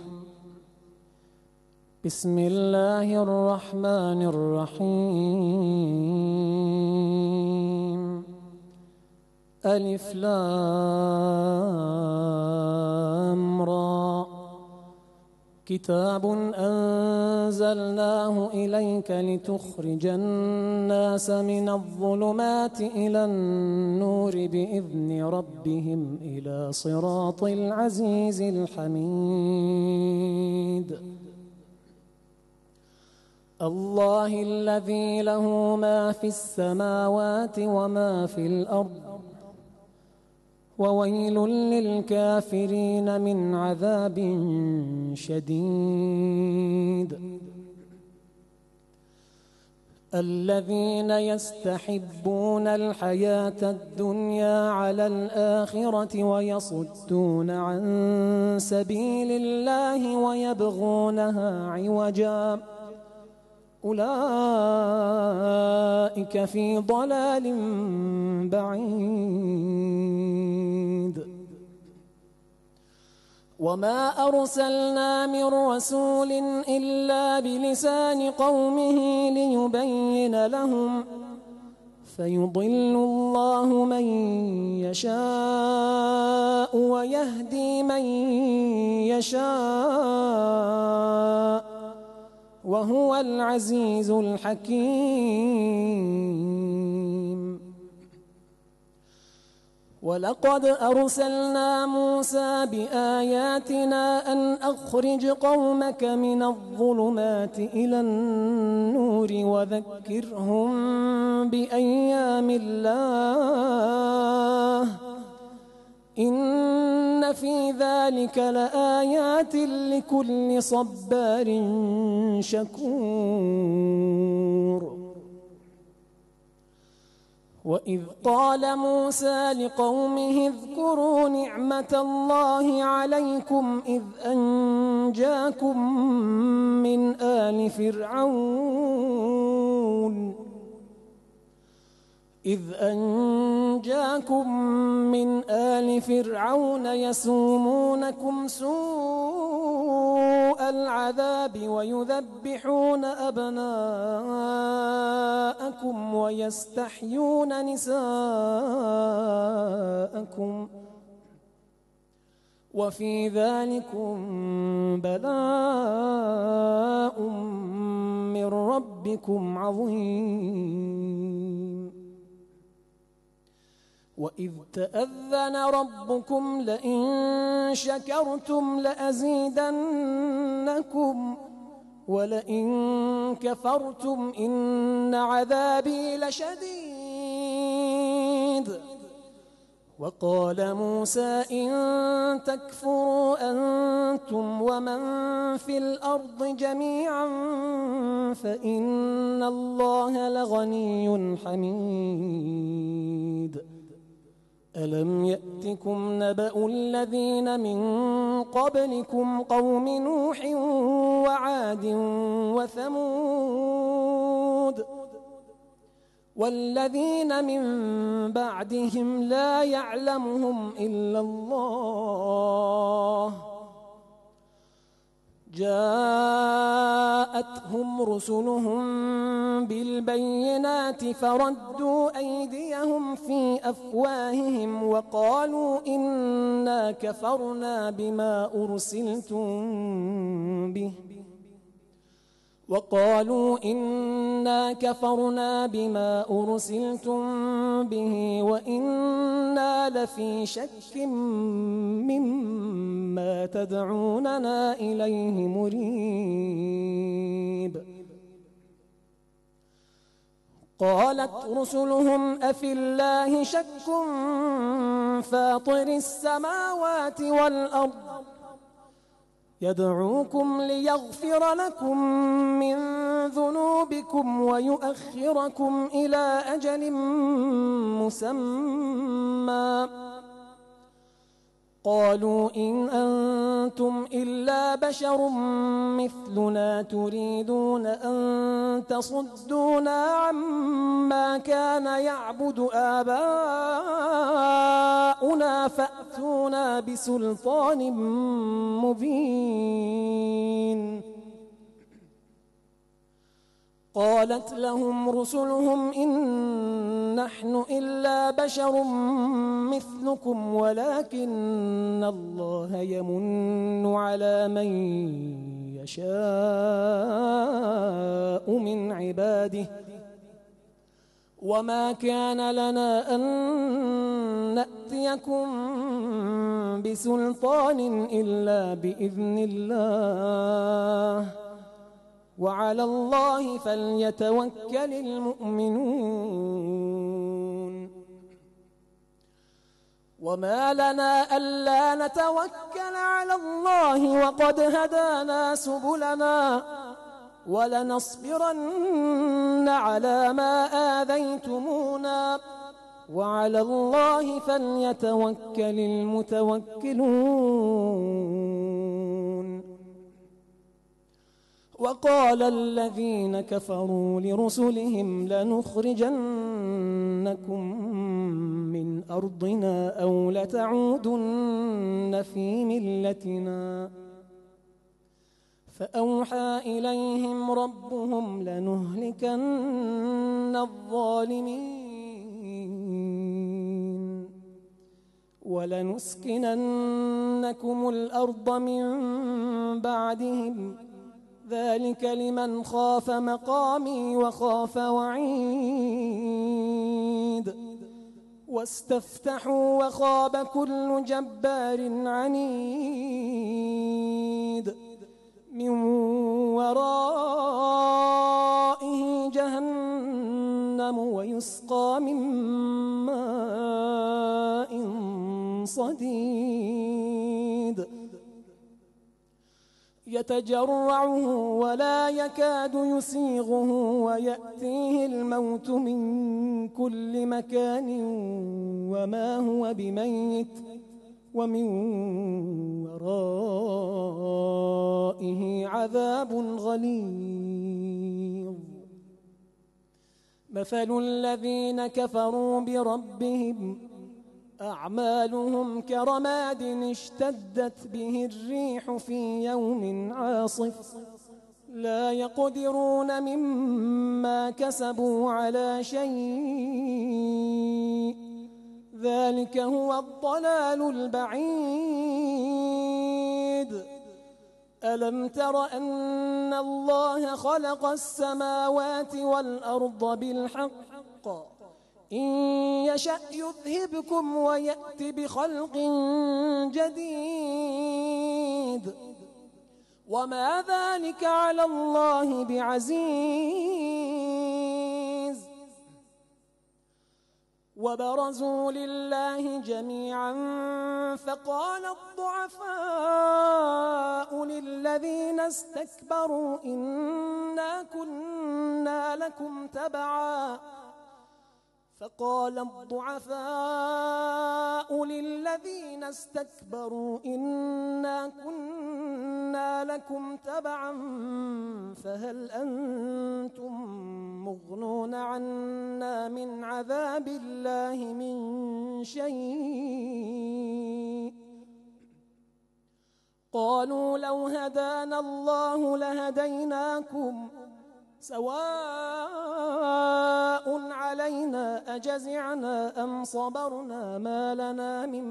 بسم الله الرحمن الرحيم. ألف لام را كتاب أنزلناه إليك لتخرج الناس من الظلمات إلى النور بإذن ربهم إلى صراط العزيز الحميد. الله الذي له ما في السماوات وما في الأرض وويل للكافرين من عذاب شديد. الذين يستحبون الحياة الدنيا على الآخرة ويصدون عن سبيل الله ويبغونها عوجا أولئك في ضلال بعيد. وما أرسلنا من رسول إلا بلسان قومه ليبين لهم فيضل الله من يشاء ويهدي من يشاء وهو العزيز الحكيم. ولقد أرسلنا موسى بآياتنا أن أخرج قومك من الظلمات إلى النور وذكرهم بأيام الله إن في ذلك لآيات لكل صبار شكور. وإذ قال موسى لقومه اذكروا نعمة الله عليكم إذ أنجاكم من آل فرعون يسومونكم سوء العذاب ويذبحون أبناءكم ويستحيون نساءكم وفي ذلكم بلاء من ربكم عظيم. وإذ تأذن ربكم لئن شكرتم لأزيدنكم ولئن كفرتم إن عذابي لشديد. وقال موسى إن تكفروا أنتم ومن في الأرض جميعا فإن الله لغني حميد. ألم يأتكم نبأ الذين من قبلكم قوم نوح وعاد وثمود والذين من بعدهم لا يعلمهم إلا الله جاءتهم رسلهم بالبينات فردوا أيديهم في أفواههم وقالوا إنا كفرنا بما أرسلتم به وإنا لفي شك مما تدعوننا إليه مريب. قالت رسلهم أفي الله شك فاطر السماوات والأرض يدعوكم ليغفر لكم من ذنوبكم ويؤخركم إلى أجل مسمى قالوا إن أنتم إلا بشر مثلنا تريدون أن تصدونا عما كان يعبد آباؤنا فأتونا بسلطان مبين. قالت لهم رسلهم إن نحن إلا بشر مثلكم ولكن الله يمن على من يشاء من عباده وما كان لنا أن نأتيكم بسلطان إلا بإذن الله وعلى الله فليتوكل المؤمنون. وما لنا ألا نتوكل على الله وقد هدانا سبلنا ولنصبرن على ما آذيتمونا وعلى الله فليتوكل المتوكلون. وقال الذين كفروا لرسلهم لنخرجنكم من أرضنا أو لتعودن في ملتنا فأوحى إليهم ربهم لنهلكن الظالمين ولنسكننكم الأرض من بعدهم ذلك لمن خاف مقامي وخاف وعيد. واستفتحوا وخاب كل جبار عنيد من ورائه جهنم ويسقى من ماء صديد يتجرعه ولا يكاد يسيغه ويأتيه الموت من كل مكان وما هو بميت ومن ورائه عذاب غليظ. مثل الذين كفروا بربهم أعمالهم كرماد اشتدت به الريح في يوم عاصف لا يقدرون مما كسبوا على شيء ذلك هو الضلال البعيد. ألم تر أن الله خلق السماوات والأرض بالحق إن يشأ يذهبكم ويأت بخلق جديد وما ذلك على الله بعزيز. وبرزوا لله جميعا فقال الضعفاء للذين استكبروا إنا كنا لكم تبعا لكم تبعا فهل أنتم مغنون عنا من عذاب الله من شيء؟ قالوا لو هدانا الله لهديناكم سواء علينا أجزعنا أم صبرنا ما لنا من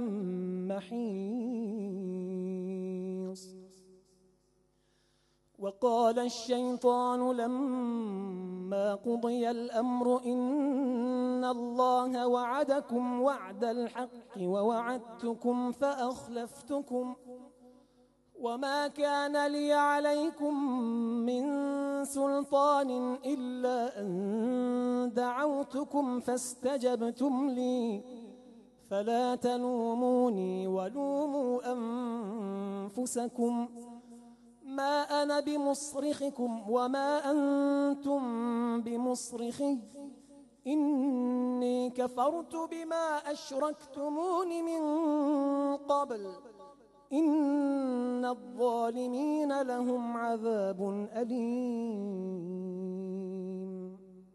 محيص. وقال الشيطان لما قضي الأمر إن الله وعدكم وعد الحق ووعدتكم فأخلفتكم وما كان لي عليكم من سلطان إلا أن دعوتكم فاستجبتم لي فلا تلوموني ولوموا أنفسكم ما أنا بمصرخكم وما أنتم بمصرخي إني كفرت بما أشركتمون من قبل إن الظالمين لهم عذاب أليم.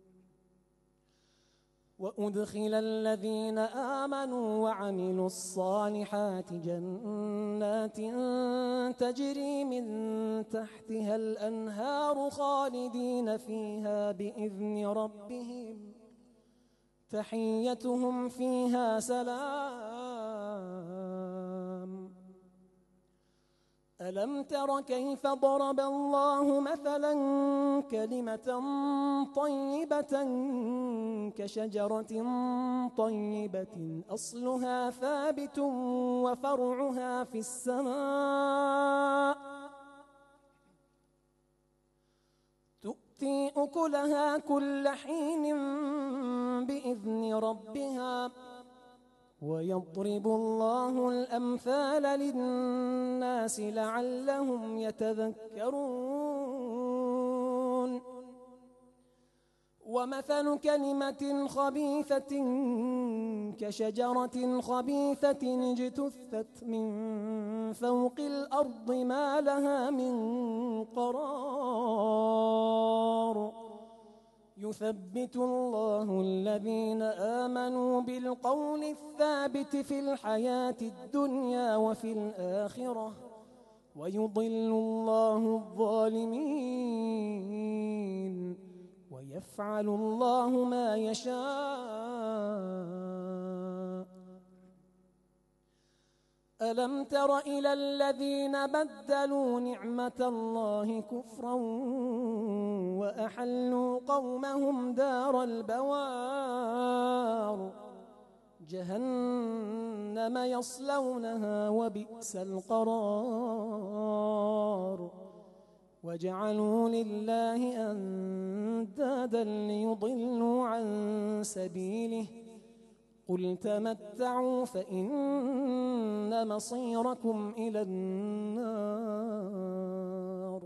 وأدخل الذين آمنوا وعملوا الصالحات جنات تجري من تحتها الأنهار خالدين فيها بإذن ربهم تحيتهم فيها سلام. ألم تر كيف ضرب الله مثلا كلمة طيبة كشجرة طيبة أصلها ثابت وفرعها في السماء تؤتي أكلها كل حين بإذن ربها ويضرب الله الأمثال للناس لعلهم يتذكرون. ومثل كلمة خبيثة كشجرة خبيثة اجتثت من فوق الأرض ما لها من قرار يثبت الله الذين آمنوا بالقول الثابت في الحياة الدنيا وفي الآخرة ويضل الله الظالمين ويفعل الله ما يشاء. ألم تر إلى الذين بدلوا نعمة الله كفرا وأحلوا قومهم دار البوار جهنم يصلونها وبئس القرار وجعلوا لله أندادا ليضلوا عن سبيله قل تمتعوا فإن مصيركم إلى النار.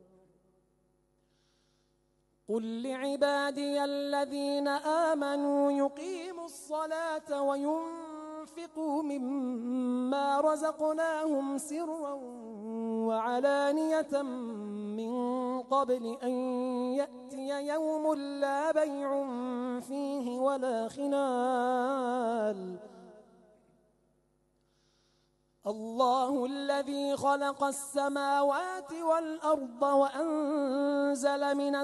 قل لعبادي الذين آمنوا يقيموا الصلاة وينفقوا مما رزقناهم سرا وعلانية من قبل أن يأتي يوم لا بيع فيه ولا خلال. الله الذي خلق السماوات والأرض وأنزل من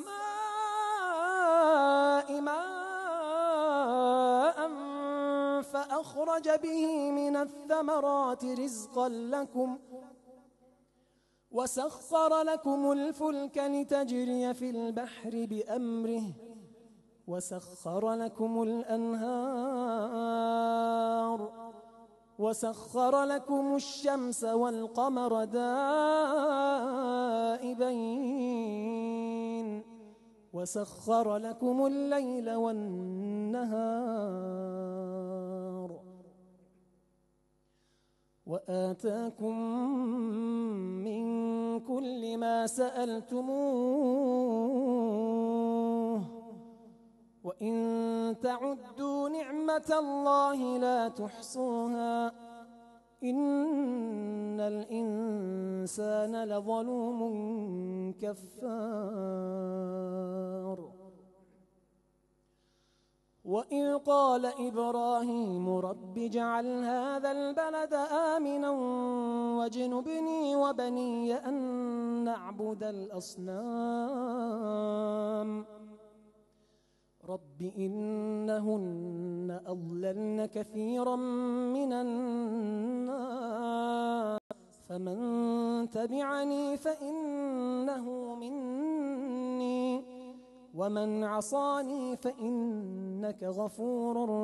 السماء ماء فأخرج به من الثمرات رزقا لكم وسخر لكم الفلك لتجري في البحر بأمره وسخر لكم الأنهار وسخر لكم الشمس والقمر دائبين وسخر لكم الليل والنهار وآتاكم من كل ما سألتموه وإن تعدوا نعمة الله لا تحصوها إن الإنسان الإنسان لظلوم كفار وإذ قال إبراهيم رب اجعل هذا البلد آمنا واجنبني وبني أن نعبد الأصنام رب إنهن أضللن كثيرا من الناس فمن تبعني فإنه مني ومن عصاني فإنك غفور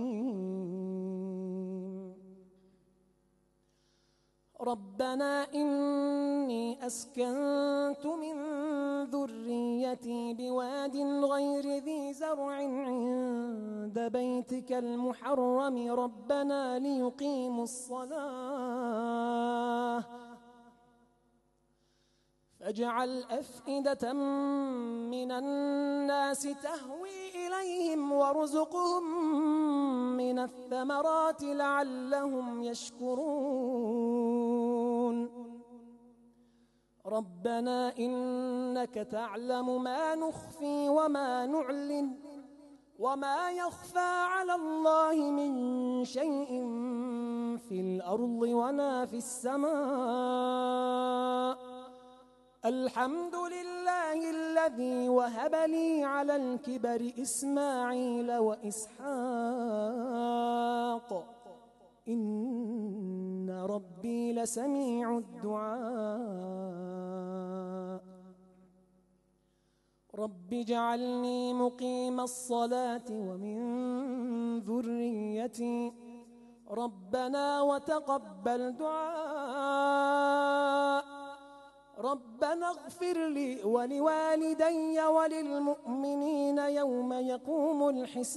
رحيم ربنا إني أسكنت من ذريتي بواد غير ذي زرع عند بيتك المحرم ربنا ليقيموا الصلاة فاجعل أفئدة من الناس تهوي إليهم وارزقهم من الثمرات لعلهم يشكرون ربنا إنك تعلم ما نخفي وما نعلن وما يخفى على الله من شيء في الأرض ولا في السماء الحمد لله الذي وهب لي على الكبر إسماعيل وإسحاق إن ربي لسميع الدعاء رب اجعلني مقيم الصلاة ومن ذريتي ربنا وتقبل دعاء ربنا اغفر لي ولوالدي وللمؤمنين يوم يقوم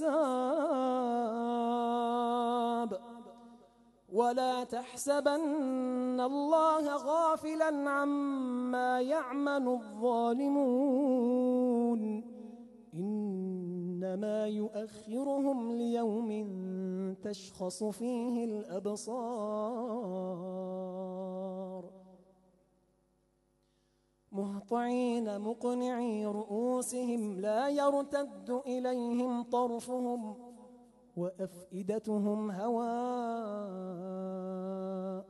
الحساب ولا تحسبن الله غافلا عما يعمل الظالمون إنما يؤخرهم ليوم تشخص فيه الأبصار مهطعين مقنعي رؤوسهم لا يرتد إليهم طرفهم وأفئدتهم هواء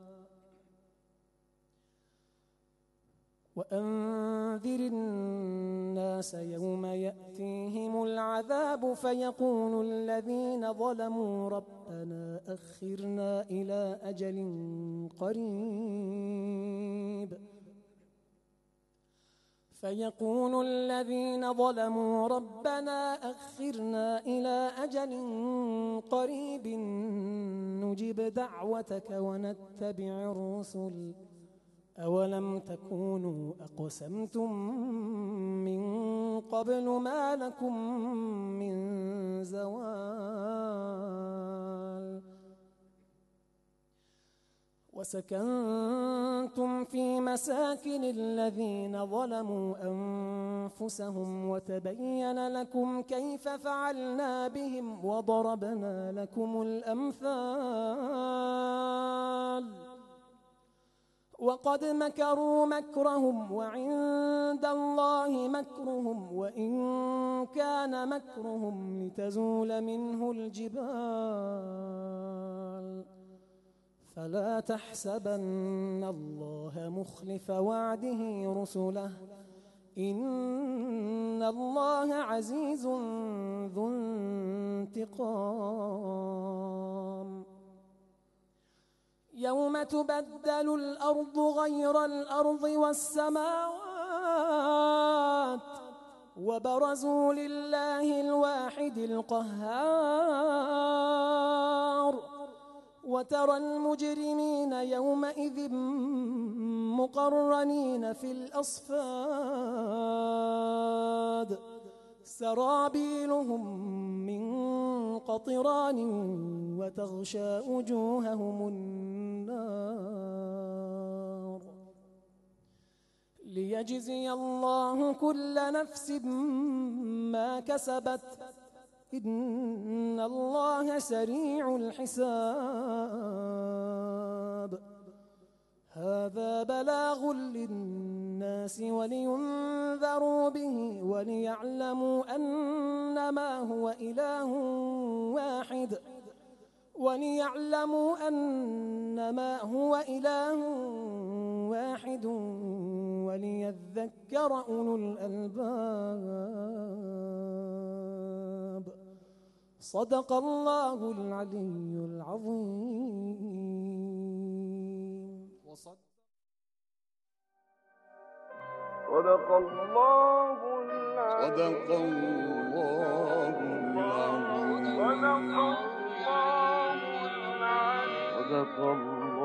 وأنذر الناس يوم يأتيهم العذاب فيقول الذين ظلموا ربنا أخرنا إلى أجل قريب فيقول الذين ظلموا ربنا أخرنا إلى أجل قريب نجب دعوتك ونتبع الرسل أولم تكونوا أقسمتم من قبل ما لكم من زوال وسكنتم في مساكن الذين ظلموا أنفسهم وتبين لكم كيف فعلنا بهم وضربنا لكم الأمثال وقد مكروا مكرهم وعند الله مكرهم وإن كان مكرهم لتزول منه الجبال فلا تحسبن الله مخلف وعده رسله إن الله عزيز ذو انتقام يوم تبدل الأرض غير الأرض والسماوات وبرزوا لله الواحد القهار وترى المجرمين يومئذ مقرنين في الأصفاد سرابيلهم من قطران وتغشى وجوههم النار ليجزي الله كل نفس ما كسبت إن الله سريع الحساب هذا بلاغ للناس ولينذروا به وليعلموا أنما هو إله واحد وليذكر أولو الألباب. صدق الله العلي العظيم. صدق الله العظيم.